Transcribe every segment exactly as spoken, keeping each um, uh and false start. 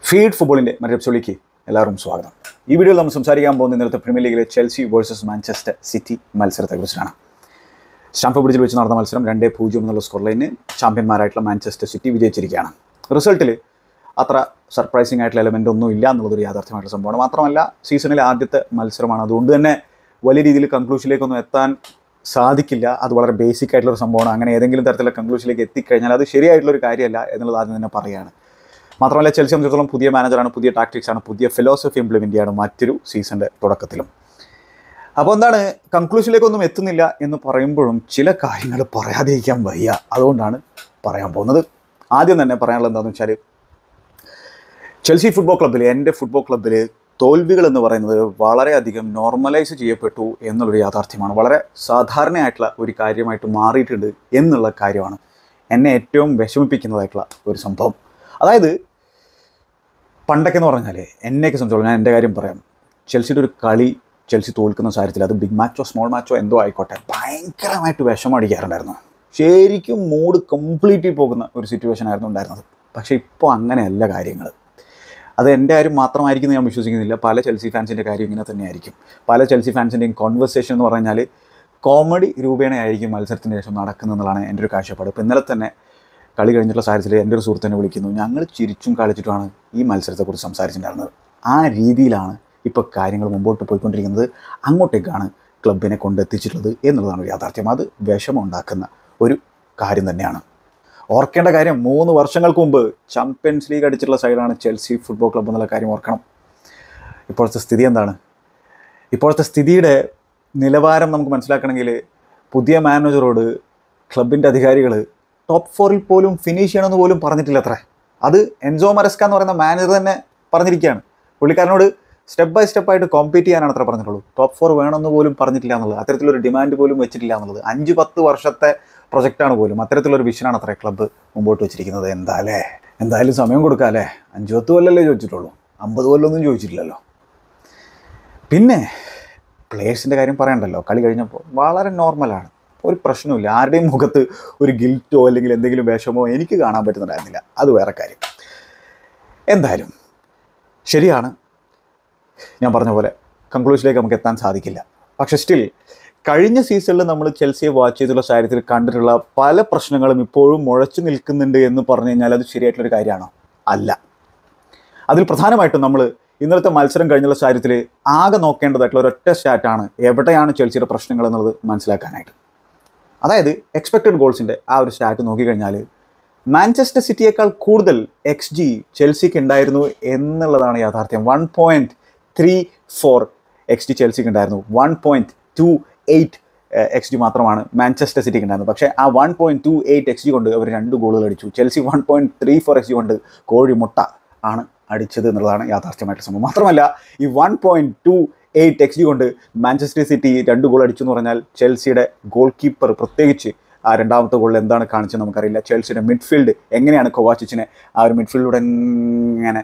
Feed ഫുട്ബോളിൻ്റെ മറ്റൊരു എപ്പിസോഡിലേക്ക് എല്ലാവർക്കും സ്വാഗതം. ഈ വീഡിയോയിൽ നമ്മൾ സംസാരിക്കാൻ പോകുന്ന ഇന്നത്തെ പ്രീമിയർ ലീഗിലെ ചെൽസി വേഴ്സസ് മാഞ്ചസ്റ്റർ സിറ്റി മത്സരത്തെക്കുറിച്ചാണ്. സ്റ്റാംഫോർഡ് ബ്രിഡ്ജിൽ വെച്ച് നടന്ന മത്സരം രണ്ടേ പൂജ്യം എന്നുള്ള സ്കോർ ലൈന് ചാമ്പ്യന്മാരായിട്ടുള്ള മാഞ്ചസ്റ്റർ സിറ്റി വിജയിച്ചിരിക്കുകയാണ്. റിസൾട്ടിൽ അത്ര സർപ്രൈസിംഗ് ആയിട്ടുള്ള എലമെൻ്റ് ഒന്നും ഇല്ല എന്നുള്ളതൊരു യാഥാർത്ഥ്യമായിട്ടുള്ള സംഭവമാണ്. മാത്രമല്ല സീസണിലെ ആദ്യത്തെ മത്സരമാണ്, അതുകൊണ്ട് തന്നെ വലിയ രീതിയിൽ കൺക്ലൂഷനിലേക്കൊന്നും എത്താൻ സാധിക്കില്ല. അത് വളരെ ബേസിക് ആയിട്ടുള്ളൊരു സംഭവമാണ്. അങ്ങനെ ഏതെങ്കിലും തരത്തിലുള്ള കൺക്ലൂഷനിലേക്ക് എത്തിക്കഴിഞ്ഞാൽ അത് ശരിയായിട്ടുള്ളൊരു കാര്യമല്ല എന്നുള്ളത് ആദ്യം തന്നെ പറയുകയാണ്. മാത്രമല്ല ചെൽസി സംബന്ധിച്ചിടത്തോളം പുതിയ മാനേജറാണ്, പുതിയ ടാക്ടിക്സാണ്, പുതിയ ഫിലോസഫി ഇംപ്ലിമെൻ്റ് ചെയ്യാണ് മറ്റൊരു സീസണിൻ്റെ തുടക്കത്തിലും. അപ്പോൾ എന്താണ്, കൺക്ലൂഷനിലേക്കൊന്നും എത്തുന്നില്ല എന്ന് പറയുമ്പോഴും ചില കാര്യങ്ങൾ പറയാതിരിക്കാൻ വയ്യ, അതുകൊണ്ടാണ് പറയാൻ പോകുന്നത്. ആദ്യം തന്നെ പറയാനുള്ളത് എന്താണെന്ന് വെച്ചാൽ, ചെൽസി ഫുട്ബോൾ ക്ലബ്ബിൽ, എൻ്റെ ഫുട്ബോൾ ക്ലബ്ബിൽ തോൽവികൾ എന്ന് പറയുന്നത് വളരെയധികം നോർമലൈസ് ചെയ്യപ്പെട്ടു എന്നുള്ളൊരു യാഥാർത്ഥ്യമാണ്. വളരെ സാധാരണയായിട്ടുള്ള ഒരു കാര്യമായിട്ട് മാറിയിട്ടുണ്ട് എന്നുള്ള കാര്യമാണ് എന്നെ ഏറ്റവും വിഷമിപ്പിക്കുന്നതായിട്ടുള്ള ഒരു സംഭവം. അതായത് പണ്ടൊക്കെ എന്ന് പറഞ്ഞാൽ എന്നെയൊക്കെ സംബന്ധിച്ചോളം, ഞാൻ എൻ്റെ കാര്യം പറയാം, ചെൽസിയുടെ ഒരു കളി ചെൽസി തോൽക്കുന്ന സാഹചര്യത്തിൽ അത് ബിഗ് മാച്ചോ സ്മോൾ മാച്ചോ എന്തോ ആയിക്കോട്ടെ ഭയങ്കരമായിട്ട് വിഷമം അടിക്കാറുണ്ടായിരുന്നു. ശരിക്കും മൂഡ് കംപ്ലീറ്റ്ലി പോകുന്ന ഒരു സിറ്റുവേഷൻ ആയിരുന്നു ഉണ്ടായിരുന്നത്. പക്ഷേ ഇപ്പോൾ അങ്ങനെയല്ല കാര്യങ്ങൾ. അത് എൻ്റെ കാര്യം മാത്രമായിരിക്കും ഞാൻ വിശ്വസിക്കുന്നില്ല. പല ചെൽസി ഫാൻസിൻ്റെ കാര്യം ഇങ്ങനെ തന്നെയായിരിക്കും. പല ചെൽസി ഫാൻസിൻ്റെയും കോൺവെർസേഷൻ എന്ന് പറഞ്ഞാൽ കോമഡി രൂപേണയായിരിക്കും മത്സരത്തിന് ശേഷം നടക്കുന്നതെന്നുള്ളതാണ് എൻ്റെ ഒരു കാഴ്ചപ്പാട്. ഇപ്പോൾ ഇന്നലെ തന്നെ കളി കഴിഞ്ഞിട്ടുള്ള സാഹചര്യത്തിൽ എൻ്റെ ഒരു സുഹൃത്തിനെ വിളിക്കുന്നു, ഞങ്ങൾ ചിരിച്ചും കളിച്ചിട്ടുമാണ് ഈ മത്സരത്തെക്കുറിച്ച് സംസാരിച്ചിട്ടുണ്ടായിരുന്നത്. ആ രീതിയിലാണ് ഇപ്പോൾ കാര്യങ്ങൾ മുമ്പോട്ട് പോയിക്കൊണ്ടിരിക്കുന്നത്. അങ്ങോട്ടേക്കാണ് ക്ലബിനെ കൊണ്ടെത്തിച്ചിട്ടുള്ളത് എന്നുള്ളതാണ് ഒരു യാഥാർത്ഥ്യം. അത് വിഷമമുണ്ടാക്കുന്ന ഒരു കാര്യം തന്നെയാണ്. ഓർക്കേണ്ട കാര്യം, മൂന്ന് വർഷങ്ങൾക്ക് മുമ്പ് ചാമ്പ്യൻസ് ലീഗ് അടിച്ചിട്ടുള്ള സൈഡാണ് ചെൽസി ഫുട്ബോൾ ക്ലബ്ബ് എന്നുള്ള കാര്യം ഓർക്കണം. ഇപ്പോഴത്തെ സ്ഥിതി എന്താണ്? ഇപ്പോഴത്തെ സ്ഥിതിയുടെ നിലവാരം നമുക്ക് മനസ്സിലാക്കണമെങ്കിൽ പുതിയ മാനേജറോട് ക്ലബിൻ്റെ അധികാരികൾ ടോപ്പ് ഫോറിൽ പോലും ഫിനിഷ് ചെയ്യണമെന്ന് പോലും പറഞ്ഞിട്ടില്ല അത്രേ. അത് എൻസോ മരസ്ക എന്ന് പറയുന്ന മാനേജർ തന്നെ പറഞ്ഞിരിക്കുകയാണ്. പുള്ളിക്കാരനോട് സ്റ്റെപ്പ് ബൈ സ്റ്റെപ്പായിട്ട് കോമ്പീറ്റ് ചെയ്യാനാണ് അത്ര പറഞ്ഞിട്ടുള്ളൂ. ടോപ്പ് ഫോർ വേണമെന്ന് പോലും പറഞ്ഞിട്ടില്ല എന്നുള്ളത്, അത്തരത്തിലൊരു ഡിമാൻഡ് പോലും വെച്ചിട്ടില്ല എന്നുള്ളത്. അഞ്ച് പത്ത് വർഷത്തെ പ്രൊജക്റ്റാണ് പോലും, അത്തരത്തിലൊരു വിഷനാണ് അത്ര ക്ലബ്ബ് മുമ്പോട്ട് വെച്ചിരിക്കുന്നത്. എന്താ അല്ലേ, എന്തായാലും സമയം കൊടുക്കാം അല്ലേ. അഞ്ച് പത്ത് കൊല്ലല്ലേ ചോദിച്ചിട്ടുള്ളൂ, അമ്പത് കൊല്ലമൊന്നും ചോദിച്ചിട്ടില്ലല്ലോ. പിന്നെ പ്ലേയേഴ്സിൻ്റെ കാര്യം പറയണ്ടല്ലോ. കളി കഴിഞ്ഞപ്പോൾ വളരെ നോർമലാണ്, ഒരു പ്രശ്നമില്ല. ആരുടെയും മുഖത്ത് ഒരു ഗിൽറ്റോ അല്ലെങ്കിൽ എന്തെങ്കിലും വിഷമോ എനിക്ക് കാണാൻ പറ്റുന്നുണ്ടായിരുന്നില്ല. അത് വേറെ കാര്യം. എന്തായാലും ശരിയാണ്, ഞാൻ പറഞ്ഞ പോലെ കൺക്ലൂഷനിലേക്ക് നമുക്ക് എത്താൻ സാധിക്കില്ല. പക്ഷേ സ്റ്റിൽ കഴിഞ്ഞ സീസണിൽ നമ്മൾ ചെൽസിയെ വാച്ച് ചെയ്തുള്ള സാഹചര്യത്തിൽ കണ്ടിട്ടുള്ള പല പ്രശ്നങ്ങളും ഇപ്പോഴും മുഴച്ചു നിൽക്കുന്നുണ്ട് എന്ന് പറഞ്ഞു കഴിഞ്ഞാൽ അത് ശരിയായിട്ടുള്ളൊരു കാര്യമാണോ? അല്ല. അതിൽ പ്രധാനമായിട്ടും നമ്മൾ ഇന്നലത്തെ മത്സരം കഴിഞ്ഞുള്ള സാഹചര്യത്തിൽ ആകെ നോക്കേണ്ടതായിട്ടുള്ള ഒരൊറ്റ സ്റ്റാറ്റാണ് എവിടെയാണ് ചെൽസിയുടെ പ്രശ്നങ്ങൾ എന്നുള്ളത് മനസ്സിലാക്കാനായിട്ട്. അതായത് എക്സ്പെക്റ്റഡ് ഗോൾസിൻ്റെ ആ ഒരു സ്റ്റാറ്റ് നോക്കിക്കഴിഞ്ഞാൽ മാഞ്ചസ്റ്റർ സിറ്റിയേക്കാൾ കൂടുതൽ എക്സ് ജി ചെൽസിക്ക് ഉണ്ടായിരുന്നു എന്നുള്ളതാണ് യാഥാർത്ഥ്യം. One point three four X G ചെൽസിക്ക് ഉണ്ടായിരുന്നു. One point two eight X G മാത്രമാണ് മാഞ്ചസ്റ്റർ സിറ്റിക്ക് ഉണ്ടായിരുന്നത്. പക്ഷേ ആ one point two eight X G കൊണ്ട് അവർ രണ്ട് ഗോളുകൾ അടിച്ചു. ചെൽസി one point three four X G കൊണ്ട് കോഴിമുട്ട ആണ് അടിച്ചത് എന്നുള്ളതാണ് യാഥാർത്ഥ്യമായിട്ട് സംഭവം. മാത്രമല്ല ഈ one point two eight X G കൊണ്ട് മാഞ്ചസ്റ്റർ സിറ്റി രണ്ട് ഗോൾ അടിച്ചു എന്ന് പറഞ്ഞാൽ ചെൽസിയുടെ ഗോൾ കീപ്പർ പ്രത്യേകിച്ച് ആ രണ്ടാമത്തെ ഗോളിൽ എന്താണ് കാണിച്ചത് നമുക്കറിയില്ല. ചെൽസിയുടെ മിഡ്ഫീൽഡ് എങ്ങനെയാണ് കൊവാച്ചിച്ചിനെ ആ ഒരു മിഡ്ഫീൽഡിലൂടെ എങ്ങനെ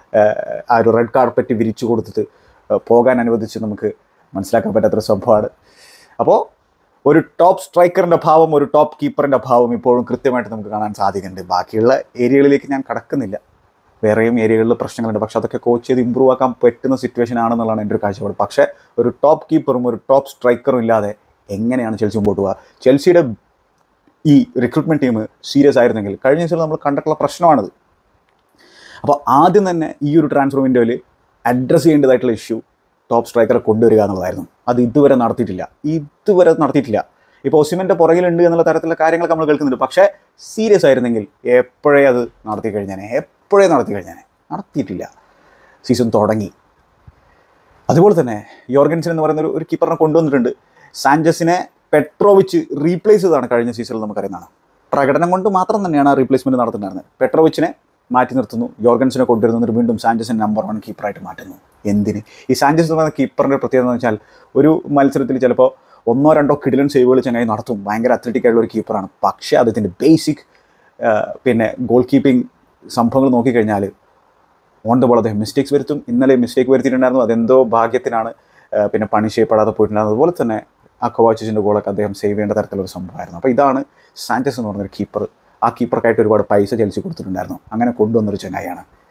ആ ഒരു റെഡ് കാർപ്പറ്റ് വിരിച്ചു കൊടുത്തിട്ട് പോകാൻ അനുവദിച്ച് നമുക്ക് മനസ്സിലാക്കാൻ പറ്റാത്തൊരു സംഭവമാണ്. അപ്പോൾ ഒരു ടോപ്പ് സ്ട്രൈക്കറിൻ്റെ ഭാവം, ഒരു ടോപ്പ് കീപ്പറിൻ്റെ ഭാവം ഇപ്പോഴും കൃത്യമായിട്ട് നമുക്ക് കാണാൻ സാധിക്കുന്നുണ്ട്. ബാക്കിയുള്ള ഏരിയകളിലേക്ക് ഞാൻ കടക്കുന്നില്ല, വേറെയും ഏരിയകളിൽ പ്രശ്നങ്ങളുണ്ട്. പക്ഷേ അതൊക്കെ കോച്ച് ചെയ്ത് ഇമ്പ്രൂവ് ആക്കാൻ പറ്റുന്ന സിറ്റുവേഷൻ ആണെന്നുള്ളതാണ് എൻ്റെ ഒരു കാഴ്ചപ്പാട്. പക്ഷേ ഒരു ടോപ്പ് കീപ്പറും ഒരു ടോപ്പ് സ്ട്രൈക്കറും ഇല്ലാതെ എങ്ങനെയാണ് ചെൽസി മുമ്പോട്ട് പോവുക? ചെൽസിയുടെ ഈ റിക്രൂട്ട്മെൻറ്റ് ടീം സീരിയസ് ആയിരുന്നെങ്കിൽ കഴിഞ്ഞ ദിവസം നമ്മൾ കണ്ടിട്ടുള്ള പ്രശ്നമാണിത്. അപ്പോൾ ആദ്യം തന്നെ ഈ ഒരു ട്രാൻസ്ഫർ വിൻഡോയിൽ അഡ്രസ്സ് ചെയ്യേണ്ടതായിട്ടുള്ള ഇഷ്യൂ ടോപ്പ് സ്ട്രൈക്കറെ കൊണ്ടുവരിക എന്നുള്ളതായിരുന്നു. അത് ഇതുവരെ നടത്തിയിട്ടില്ല, ഇതുവരെ നടത്തിയിട്ടില്ല. ഇപ്പോൾ ഒസിമൻ്റെ പുറകിലുണ്ട് എന്നുള്ള തരത്തിലുള്ള കാര്യങ്ങളൊക്കെ നമ്മൾ കേൾക്കുന്നുണ്ട്. പക്ഷേ സീരിയസ് ആയിരുന്നെങ്കിൽ എപ്പോഴേ അത് നടത്തി കഴിഞ്ഞാനെ, എപ്പോഴേ നടത്തി കഴിഞ്ഞാനെ. നടത്തിയിട്ടില്ല. സീസൺ തുടങ്ങി. അതുപോലെ തന്നെ യോർഗൻസൺ എന്ന് പറയുന്ന ഒരു കീപ്പറിനെ കൊണ്ടുവന്നിട്ടുണ്ട്. സാഞ്ചസിനെ പെട്രോവിച്ച് റീപ്ലേസ് ചെയ്തതാണ് കഴിഞ്ഞ സീസണിൽ നമുക്കറിയുന്നതാണ്. പ്രകടനം കൊണ്ട് മാത്രം തന്നെയാണ് ആ റീപ്ലേസ്മെൻറ്റ് നടത്തുന്നുണ്ടായിരുന്നത്. പെട്രോവിച്ചിനെ മാറ്റി നിർത്തുന്നു, യോർഗൻസിനെ കൊണ്ടുവരുന്നു, വീണ്ടും സാഞ്ചസിനെ നമ്പർ വൺ കീപ്പറായിട്ട് മാറ്റുന്നു. എന്തിന്? ഈ സാഞ്ചസ് എന്ന് പറയുന്ന കീപ്പറിൻ്റെ പ്രത്യേകത എന്ന് വെച്ചാൽ ഒരു മത്സരത്തിൽ ചിലപ്പോൾ ഒന്നോ രണ്ടോ കിടിലൻ സേവുകൾ ചങ്ങായി നടത്തും. ഭയങ്കര അത്ലറ്റിക് ആയിട്ടുള്ള ഒരു കീപ്പറാണ്. പക്ഷേ അതിൻ്റെ ബേസിക് പിന്നെ ഗോൾ കീപ്പിംഗ് സംഭവങ്ങൾ നോക്കിക്കഴിഞ്ഞാൽ ഓൺ ദ ബോൾ അദ്ദേഹം മിസ്റ്റേക്സ് വരുത്തും. ഇന്നലെ മിസ്റ്റേക്ക് വരുത്തിയിട്ടുണ്ടായിരുന്നു, അതെന്തോ ഭാഗ്യത്തിനാണ് പിന്നെ പണിഷ് ചെയ്യപ്പെടാതെ പോയിട്ടുണ്ടായിരുന്നത്. അതുപോലെ തന്നെ ആ കൊവാച്ചിച്ചിൻ്റെ ഗോളൊക്കെ അദ്ദേഹം സേവ് ചെയ്യേണ്ട തരത്തിലൊരു സംഭവമായിരുന്നു. അപ്പോൾ ഇതാണ് സാഞ്ചസ് എന്ന് പറഞ്ഞൊരു കീപ്പർ. ആ കീപ്പർക്കായിട്ട് ഒരുപാട് പൈസ ചെൽസി കൊടുത്തിട്ടുണ്ടായിരുന്നു. അങ്ങനെ കൊണ്ടുവന്നൊരു ചങ്ങായിയാണ്.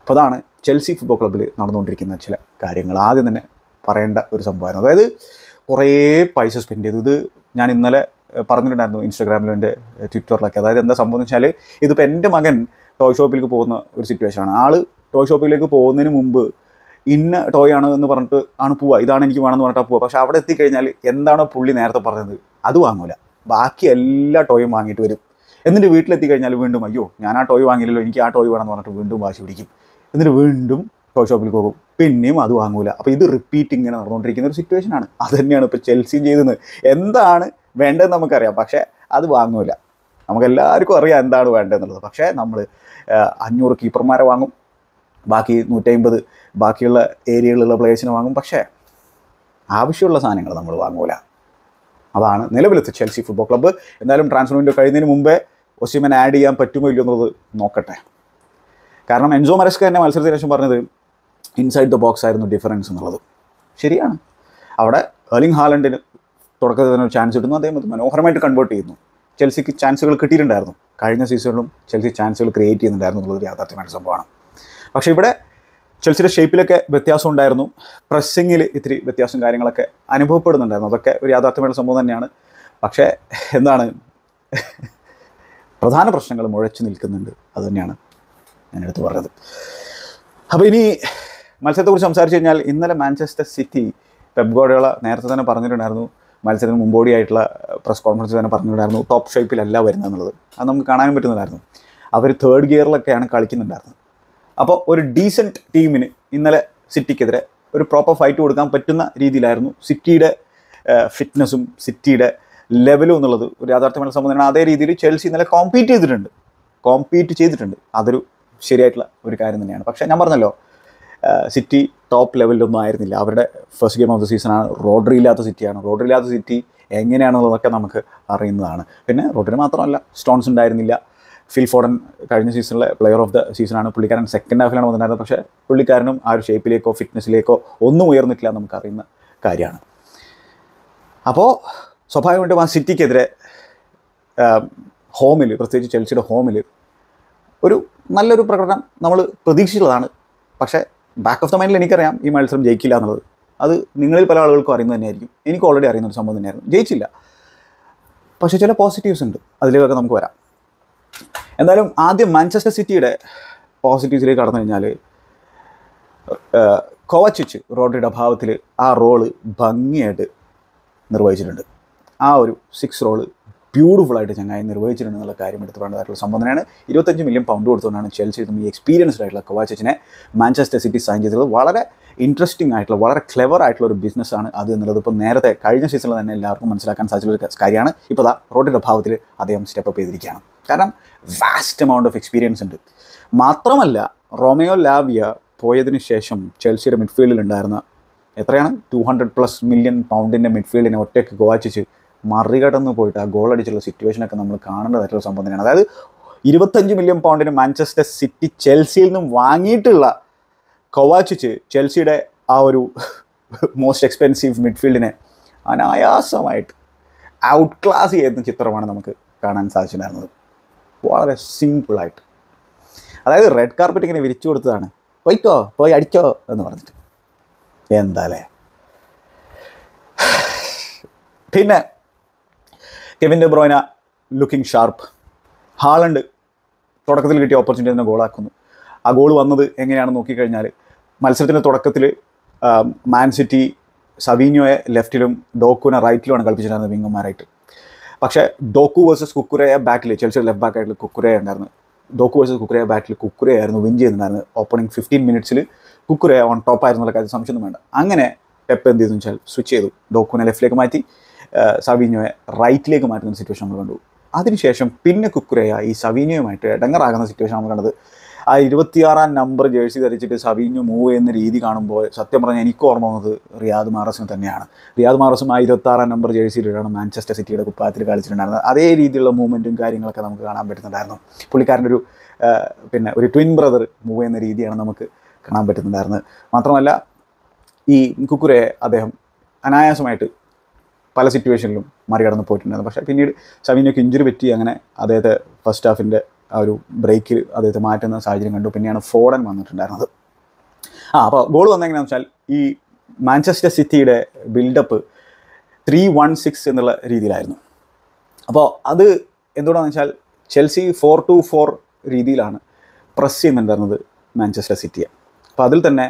അപ്പോൾ അതാണ് ചെൽസി ഫുട്ബോൾ ക്ലബ്ബിൽ നടന്നുകൊണ്ടിരിക്കുന്ന ചില കാര്യങ്ങൾ. ആദ്യം തന്നെ പറയേണ്ട ഒരു സംഭവമായിരുന്നു. അതായത് കുറേ പൈസ സ്പെൻഡ് ചെയ്തു. ഇത് ഞാൻ ഇന്നലെ പറഞ്ഞിട്ടുണ്ടായിരുന്നു ഇൻസ്റ്റാഗ്രാമിലും എൻ്റെ ട്വിറ്ററിലൊക്കെ. അതായത് എന്താ സംഭവം എന്ന് വെച്ചാൽ, ഇതിപ്പോൾ എൻ്റെ മകൻ ടോയ് ഷോപ്പിലേക്ക് പോകുന്ന ഒരു സിറ്റുവേഷനാണ്. ആൾ ടോയ് ഷോപ്പിലേക്ക് പോകുന്നതിന് മുമ്പ് ഇന്ന ടോയ് ആണ് എന്ന് പറഞ്ഞിട്ട് ആണ് പോവുക, ഇതാണ് എനിക്ക് വേണമെന്ന് പറഞ്ഞിട്ടാണ് പോവുക. പക്ഷേ അവിടെ എത്തിക്കഴിഞ്ഞാൽ എന്താണോ പുള്ളി നേരത്തെ പറഞ്ഞത് അത് വാങ്ങൂല, ബാക്കി എല്ലാ ടോയും വാങ്ങിയിട്ട് വരും. എന്നിട്ട് വീട്ടിലെത്തിക്കഴിഞ്ഞാൽ വീണ്ടും അയ്യോ ഞാൻ ആ ടോയ് വാങ്ങിയില്ലല്ലോ, എനിക്ക് ആ ടോയ് വേണമെന്ന് പറഞ്ഞിട്ട് വീണ്ടും വാശി പിടിക്കും. എന്നിട്ട് വീണ്ടും ടോയ് ഷോപ്പിൽ പോകും, പിന്നെയും അത് വാങ്ങൂല. അപ്പോൾ ഇത് റിപ്പീറ്റ് ഇങ്ങനെ നടന്നുകൊണ്ടിരിക്കുന്ന ഒരു സിറ്റുവേഷനാണ്. അത് തന്നെയാണ് ഇപ്പോൾ ചെൽസിയും ചെയ്തത്. എന്താണ് വേണ്ടതെന്ന് നമുക്കറിയാം, പക്ഷേ അത് വാങ്ങൂല. നമുക്കെല്ലാവർക്കും അറിയാം എന്താണ് വേണ്ടതെന്നുള്ളത്. പക്ഷേ നമ്മൾ അഞ്ഞൂറ് കീപ്പർമാരെ വാങ്ങും, ബാക്കി നൂറ്റമ്പത് ബാക്കിയുള്ള ഏരിയകളിലുള്ള പ്ലേയേഴ്സിനെ വാങ്ങും, പക്ഷേ ആവശ്യമുള്ള സാധനങ്ങൾ നമ്മൾ വാങ്ങൂല. അതാണ് നിലവിലത്തെ ചെൽസി ഫുട്ബോൾ ക്ലബ്ബ്. എന്തായാലും ട്രാൻസ്ഫർ വിൻഡോ കഴിയുന്നതിന് മുമ്പേ ഒസിമനെ ആഡ് ചെയ്യാൻ പറ്റുമോ ഇല്ലയോ എന്നുള്ളത് നോക്കട്ടെ. കാരണം എൻസോ മരസ്ക തന്നെ മത്സരത്തിന് ശേഷം പറഞ്ഞത് ഇൻസൈഡ് ദ ബോക്സ് ആയിരുന്നു ഡിഫറൻസ് എന്നുള്ളത്. ശരിയാണ്. അവിടെ എർലിംഗ് ഹാലൻഡിന് തുടക്കത്തിൽ തന്നെ ഒരു ചാൻസ് കിട്ടുന്നു, അദ്ദേഹം അത് മനോഹരമായിട്ട് കൺവേർട്ട് ചെയ്യുന്നു. ചെൽസിക്ക് ചാൻസുകൾ കിട്ടിയിട്ടുണ്ടായിരുന്നു, കഴിഞ്ഞ സീസണിലും ചെൽസി ചാൻസുകൾ ക്രിയേറ്റ് ചെയ്യുന്നുണ്ടായിരുന്നു എന്നുള്ളത് യാഥാർത്ഥ്യമായ സംഭവമാണ്. പക്ഷേ ഇവിടെ ചെൽസിയുടെ ഷേപ്പിലൊക്കെ വ്യത്യാസം ഉണ്ടായിരുന്നു, പ്രസ്സിങ്ങിൽ ഇത്തിരി വ്യത്യാസം കാര്യങ്ങളൊക്കെ അനുഭവപ്പെടുന്നുണ്ടായിരുന്നു. അതൊക്കെ ഒരു യാഥാർത്ഥ്യമായ സംഭവം തന്നെയാണ്. പക്ഷേ എന്താണ്, പ്രധാന പ്രശ്നങ്ങൾ മുഴച്ചു നിൽക്കുന്നുണ്ട്. അതുതന്നെയാണ് ഞാനെടുത്ത് പറഞ്ഞത്. അപ്പോൾ ഇനി മത്സരത്തെക്കുറിച്ച് സംസാരിച്ച് കഴിഞ്ഞാൽ, ഇന്നലെ മാഞ്ചസ്റ്റർ സിറ്റി, പെപ് ഗാർഡിയോള നേരത്തെ തന്നെ പറഞ്ഞിട്ടുണ്ടായിരുന്നു, മത്സരത്തിന് മുമ്പോടിയായിട്ടുള്ള പ്രസ് കോൺഫറൻസിൽ തന്നെ പറഞ്ഞിട്ടുണ്ടായിരുന്നു ടോപ്പ് ഷേപ്പിലല്ല വരുന്നതെന്നുള്ളത്. അത് നമുക്ക് കാണാനും പറ്റുന്നതായിരുന്നു. അവർ തേർഡ് ഗിയറിലൊക്കെയാണ് കളിക്കുന്നുണ്ടായിരുന്നത്. അപ്പോൾ ഒരു ഡീസൻറ്റ് ടീമിന് ഇന്നലെ സിറ്റിക്കെതിരെ ഒരു പ്രോപ്പർ ഫൈറ്റ് കൊടുക്കാൻ പറ്റുന്ന രീതിയിലായിരുന്നു സിറ്റിയുടെ ഫിറ്റ്നസ്സും സിറ്റിയുടെ ലെവലും എന്നുള്ളത് ഒരു യാഥാർത്ഥ്യമായ സംബന്ധമാണ്. അതേ രീതിയിൽ ചെൽസി ഇന്നലെ കോമ്പീറ്റ് ചെയ്തിട്ടുണ്ട് കോമ്പീറ്റ് ചെയ്തിട്ടുണ്ട് അതൊരു ശരിയായിട്ടുള്ള ഒരു കാര്യം തന്നെയാണ്. പക്ഷേ ഞാൻ പറഞ്ഞല്ലോ, സിറ്റി ടോപ്പ് ലെവലിലൊന്നും ആയിരുന്നില്ല. അവരുടെ ഫസ്റ്റ് ഗെയിം ഓഫ് ദ സീസണാണ്. റോഡ്രി ഇല്ലാത്ത സിറ്റിയാണ്. റോഡ്രി ഇല്ലാത്ത സിറ്റി എങ്ങനെയാണെന്നുള്ളതൊക്കെ നമുക്ക് അറിയുന്നതാണ്. പിന്നെ റോഡ്രി മാത്രമല്ല, സ്റ്റോൺസ് ഉണ്ടായിരുന്നില്ല. ഫിൽ ഫോഡൻ കഴിഞ്ഞ സീസണിലെ പ്ലെയർ ഓഫ് ദ സീസണാണ്. പുള്ളിക്കാരൻ സെക്കൻഡ് ഹാഫിലാണ് വന്നിട്ടുണ്ടായിരുന്നത്. പക്ഷേ പുള്ളിക്കാരനും ആ ഒരു ഷേപ്പിലേക്കോ ഫിറ്റ്നസ്സിലേക്കോ ഒന്നും ഉയർന്നിട്ടില്ല, നമുക്കറിയുന്ന കാര്യമാണ്. അപ്പോൾ സ്വാഭാവികമായിട്ടും ആ സിറ്റിക്കെതിരെ ഹോമിൽ, പ്രത്യേകിച്ച് ചെൽസിയുടെ ഹോമിൽ ഒരു നല്ലൊരു പ്രകടനം നമ്മൾ പ്രതീക്ഷിച്ചതാണ്. പക്ഷേ ബാക്ക് ഓഫ് ദ മൈൻഡിൽ എനിക്കറിയാം ഈ മത്സരം ജയിക്കില്ല എന്നുള്ളത്. അത് നിങ്ങളിൽ പല ആളുകൾക്കും അറിയുന്നത് തന്നെയായിരിക്കും, എനിക്ക് ഓൾറെഡി അറിയുന്ന ഒരു സംഭവം തന്നെയായിരുന്നു. ജയിച്ചില്ല, പക്ഷേ ചില പോസിറ്റീവ്സ് ഉണ്ട്, അതിലേക്കൊക്കെ നമുക്ക് വരാം. എന്തായാലും ആദ്യം മാഞ്ചസ്റ്റർ സിറ്റിയുടെ പോസിറ്റീവ്സിലേക്ക് കടന്നു കഴിഞ്ഞാൽ, കോവാച്ചിച്ച് റോഡ്രിയുടെ അഭാവത്തിൽ ആ റോള് ഭംഗിയായിട്ട് നിർവഹിച്ചിട്ടുണ്ട്. ആ ഒരു സിക്സ് റോള് ബ്യൂട്ടിഫുള്ളായിട്ട് ചങ്ങായി നിർവഹിച്ചിട്ടുണ്ട് എന്നുള്ള കാര്യം എടുത്ത് വേണ്ടതായിട്ടുള്ള സംഭവം തന്നെയാണ്. ഇരുപത്തഞ്ച് മില്യൺ പൗണ്ട് കൊടുത്തുകൊണ്ടാണ് ചെൽസി ഈ എക്സ്പീരിയൻസ്ഡ് ആയിട്ടുള്ള കോവാച്ചിച്ചിനെ മാഞ്ചസ്റ്റർ സിറ്റി സൈൻ ചെയ്തത്. വളരെ ഇൻട്രസ്റ്റിംഗ് ആയിട്ടുള്ള, വളരെ ക്ലെവർ ആയിട്ടുള്ള ഒരു ബിസിനസ്സാണ് അത് എന്നുള്ളത് ഇപ്പോൾ നേരത്തെ കഴിഞ്ഞ സീസണിൽ തന്നെ എല്ലാവർക്കും മനസ്സിലാക്കാൻ സാധിച്ചുള്ള ഒരു കാര്യമാണ്. ഇപ്പോൾ ദാ റോഡ്രിയുടെ അഭാവത്തിൽ അദ്ദേഹം സ്റ്റെപ്പ് അപ്പ് ചെയ്തിരിക്കുകയാണ്. കാരണം വാസ്റ്റ് എമൗണ്ട് ഓഫ് എക്സ്പീരിയൻസ് ഉണ്ട്. മാത്രമല്ല, റോമിയോ ലാവിയ പോയതിനു ശേഷം ചെൽസിയുടെ മിഡ്ഫീൽഡിൽ ഉണ്ടായിരുന്ന എത്രയാണ് ടു ഹൺഡ്രഡ് പ്ലസ് മില്യൺ പൗണ്ടിൻ്റെ മിഡ്ഫീൽഡിനെ ഒറ്റയ്ക്ക് കോവാച്ചിച്ച് മറികടന്ന് പോയിട്ട് ആ ഗോൾ അടിച്ചുള്ള സിറ്റുവേഷനൊക്കെ നമ്മൾ കാണേണ്ടതായിട്ടുള്ള സംഭവം തന്നെയാണ്. അതായത് ഇരുപത്തഞ്ച് മില്യൺ പൗണ്ടിന് മാഞ്ചസ്റ്റർ സിറ്റി ചെൽസിയിൽ നിന്നും വാങ്ങിയിട്ടുള്ള കോവാച്ചിച്ച് ചെൽസിയുടെ ആ ഒരു മോസ്റ്റ് എക്സ്പെൻസീവ് മിഡ്ഫീൽഡിനെ അനായാസമായിട്ട് ഔട്ട് ക്ലാസ് ചെയ്യുന്ന ചിത്രമാണ് നമുക്ക് കാണാൻ സാധിച്ചിട്ടുണ്ടായിരുന്നത്. വളരെ സിമ്പിളായിട്ട്, അതായത് റെഡ് കാർപ്പറ്റ് ഇങ്ങനെ വിരിച്ചു കൊടുത്തതാണ്, പോയിക്കോ പോയി അടിച്ചോ എന്ന് പറഞ്ഞിട്ട്. എന്താല്ലേ. പിന്നെ Kevin De Bruyne looking sharp. Haaland തുടക്കത്തിൽ കിട്ടിയ ഓപ്പർച്യൂണിറ്റി തന്നെ ഗോളാക്കുന്നു. ആ ഗോൾ വന്നത് എങ്ങനെയാണെന്ന് നോക്കിക്കഴിഞ്ഞാൽ, മത്സരത്തിൻ്റെ തുടക്കത്തിൽ മാൻ സിറ്റി സവീഞ്ഞോയെ ലെഫ്റ്റിലും ഡോക്കുവിനെ റൈറ്റിലുമാണ് കളിപ്പിച്ചിട്ടുണ്ടായിരുന്നത് വിങ്ങന്മാരായിട്ട്. പക്ഷേ ഡോക്കു വേഴ്സസ് കുക്കുരയെ ബാക്കിൽ, ചെൽസിയുടെ ലെഫ്റ്റ് ബാക്കായിട്ട് കുക്കുരയ ഉണ്ടായിരുന്നു. ഡോക്കു വേഴ്സസ് കുക്കുരയ ബാക്കിൽ കുക്കുരയായിരുന്നു വിൻ ചെയ്യുന്നുണ്ടായിരുന്നത്. ഓപ്പണിംഗ് ഫിഫ്റ്റീൻ മിനിറ്റ്സിൽ കുക്കുരയ ഓൺ ടോപ്പ് ആയിരുന്നുള്ള കാര്യം സംശയമൊന്നും വേണ്ട. അങ്ങനെ പെപ്പ് എന്ത് ചെയ്തെന്ന് വെച്ചാൽ സ്വിച്ച് ചെയ്തു, ഡോക്കുവിനെ ലെഫ്റ്റിലേക്ക് മാറ്റി സവീഞ്ഞോയെ റൈറ്റിലേക്ക് മാറ്റുന്ന സിറ്റുവേഷൻ നമ്മൾ കണ്ടു. അതിനുശേഷം പിന്നെ കുക്കുരയ ഈ സവീഞ്ഞോയുമായിട്ട് ഇടങ്ങറാകുന്ന സിറ്റുവേഷൻ നമ്മൾ കണ്ടത്. ആ ഇരുപത്തിയാറാം നമ്പർ ജേഴ്സി ധരിച്ചിട്ട് സവീഞ്ഞോ മൂവ് ചെയ്യുന്ന രീതി കാണുമ്പോൾ സത്യം പറഞ്ഞാൽ എനിക്ക് ഓർമ്മ വന്നത് റിയാദ് മാറസിന് തന്നെയാണ്. റിയാദ് മാറസും ആ ഇരുപത്താറാം നമ്പർ ജേഴ്സിയിലാണ് മാഞ്ചസ്റ്റർ സിറ്റിയുടെ കുപ്പായത്തിൽ കളിച്ചിട്ടുണ്ടായിരുന്നത്. അതേ രീതിയിലുള്ള മൂവ്മെൻറ്റും കാര്യങ്ങളൊക്കെ നമുക്ക് കാണാൻ പറ്റുന്നുണ്ടായിരുന്നു. പുള്ളിക്കാരൻ്റെ ഒരു പിന്നെ ഒരു ട്വിൻ ബ്രദർ മൂവ് ചെയ്യുന്ന രീതിയാണ് നമുക്ക് കാണാൻ പറ്റുന്നുണ്ടായിരുന്നത്. മാത്രമല്ല ഈ കുക്കുരയെ അദ്ദേഹം അനായാസമായിട്ട് പല സിറ്റുവേഷനിലും മറികടന്ന് പോയിട്ടുണ്ടായിരുന്നു. പക്ഷേ പിന്നീട് സവീഞ്ഞോക്ക് ഇഞ്ചുറി പറ്റി അങ്ങനെ അദ്ദേഹത്തെ ഫസ്റ്റ് ഹാഫിൻ്റെ ആ ഒരു ബ്രേക്കിൽ അദ്ദേഹത്തെ മാറ്റുന്ന സാഹചര്യം കണ്ടു. പിന്നെയാണ് ഫോഡൻ വന്നിട്ടുണ്ടായിരുന്നത്. ആ അപ്പോൾ ഗോൾ വന്നെങ്ങനെയാണെന്ന് വെച്ചാൽ ഈ മാഞ്ചസ്റ്റർ സിറ്റിയുടെ ബിൽഡപ്പ് ത്രീ വൺ സിക്സ് എന്നുള്ള രീതിയിലായിരുന്നു. അപ്പോൾ അത് എന്തുകൊണ്ടാണെന്ന് വെച്ചാൽ ചെൽസി ഫോർ ടു ഫോർ രീതിയിലാണ് പ്രസ് ചെയ്യുന്നുണ്ടായിരുന്നത് മാഞ്ചസ്റ്റർ സിറ്റിയെ. അപ്പോൾ അതിൽ തന്നെ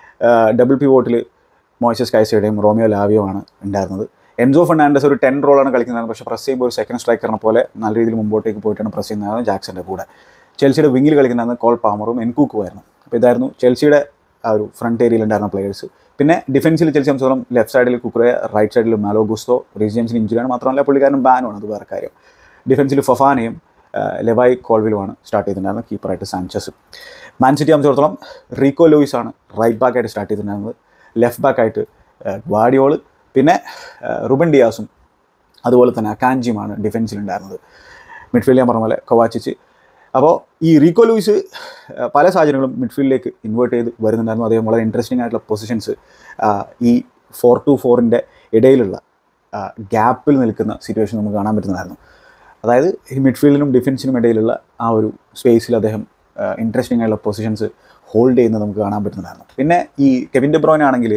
ഡബിൾ പിവോട്ടിൽ മോയിസസ് കൈസൈഡോയും റോമിയോ ലാവിയോയാണ് ഉണ്ടായിരുന്നത്. എൻസോ ഫെർണാണ്ടസ് ഒരു ടെൻ റോളാണ് കളിക്കുന്നത്. പക്ഷേ പ്രസ് ചെയ്യുമ്പോൾ ഒരു സെക്കൻഡ് സ്ട്രൈക്കറിനെ പോലെ നല്ല രീതിയിൽ മുമ്പോട്ടേക്ക് പോയിട്ടാണ് പ്രസ് ചെയ്യുന്നത് ജാക്സൻ്റെ കൂടെ. ചെൽസിയുടെ വിങ്ങിൽ കളിക്കുന്നതാണ് കോൾ പാമറും എൻകൂക്കുമായിരുന്നു. അപ്പോൾ ഇതായിരുന്നു ചെൽസിയുടെ ആ ഒരു ഫ്രണ്ട് ഏരിയയിലുണ്ടായിരുന്ന പ്ലേയേഴ്സ്. പിന്നെ ഡിഫൻസിൽ ചെൽസി സംബന്ധിച്ചോളം ലെഫ്റ്റ് സൈഡിൽ കുക്കുറെ, റൈറ്റ് സൈഡിൽ മാലോ ഗുസ്തോ, റീസ് ജെയിംസിന് ഇഞ്ചുറിയാണ്, മാത്രമല്ല പുള്ളിക്കാരനും ബാനുമാണ്, അത് വേറെ കാര്യം. ഡിഫൻസിൽ ഫൊഫാനയും ലെവായ് കോൾവിലുമാണ് സ്റ്റാർട്ട് ചെയ്തിട്ടുണ്ടായിരുന്നത്, കീപ്പറായിട്ട് സാൻചസ്. മാൻ സിറ്റി സംബന്ധിച്ചിടത്തോളം റീക്കോ ലൂയിസ് ആണ് റൈറ്റ് ബാക്കായിട്ട് സ്റ്റാർട്ട് ചെയ്തിട്ടുണ്ടായിരുന്നത്. ലെഫ്റ്റ് ബാക്കായിട്ട് ഗ്വാഡിയോൾ, പിന്നെ റുബൻ ഡിയാസും അതുപോലെ തന്നെ അക്കാൻജിയുമാണ് ഡിഫൻസിലുണ്ടായിരുന്നത്. മിഡ്ഫീൽഡ് ഞാൻ പറഞ്ഞ പോലെ കൊവാച്ചിച്ച്. അപ്പോൾ ഈ റീക്കോ ലൂയിസ് പല സാഹചര്യങ്ങളും മിഡ്ഫീൽഡിലേക്ക് ഇൻവേർട്ട് ചെയ്ത് വരുന്നുണ്ടായിരുന്നു. അദ്ദേഹം വളരെ ഇൻട്രസ്റ്റിംഗ് ആയിട്ടുള്ള പൊസിഷൻസ് ഈ ഫോർ ടു ഫോറിൻ്റെ ഇടയിലുള്ള ഗ്യാപ്പിൽ നിൽക്കുന്ന സിറ്റുവേഷൻ നമുക്ക് കാണാൻ പറ്റുന്നതായിരുന്നു. അതായത് ഈ മിഡ്ഫീൽഡിനും ഡിഫൻസിനും ഇടയിലുള്ള ആ ഒരു സ്പേസിൽ അദ്ദേഹം ഇൻട്രസ്റ്റിംഗ് ആയിട്ടുള്ള പൊസിഷൻസ് ഹോൾഡ് ചെയ്യുന്നത് നമുക്ക് കാണാൻ പറ്റുന്നതായിരുന്നു. പിന്നെ ഈ കെവിൻ ഡെ ബ്രൂയ്ന ആണെങ്കിൽ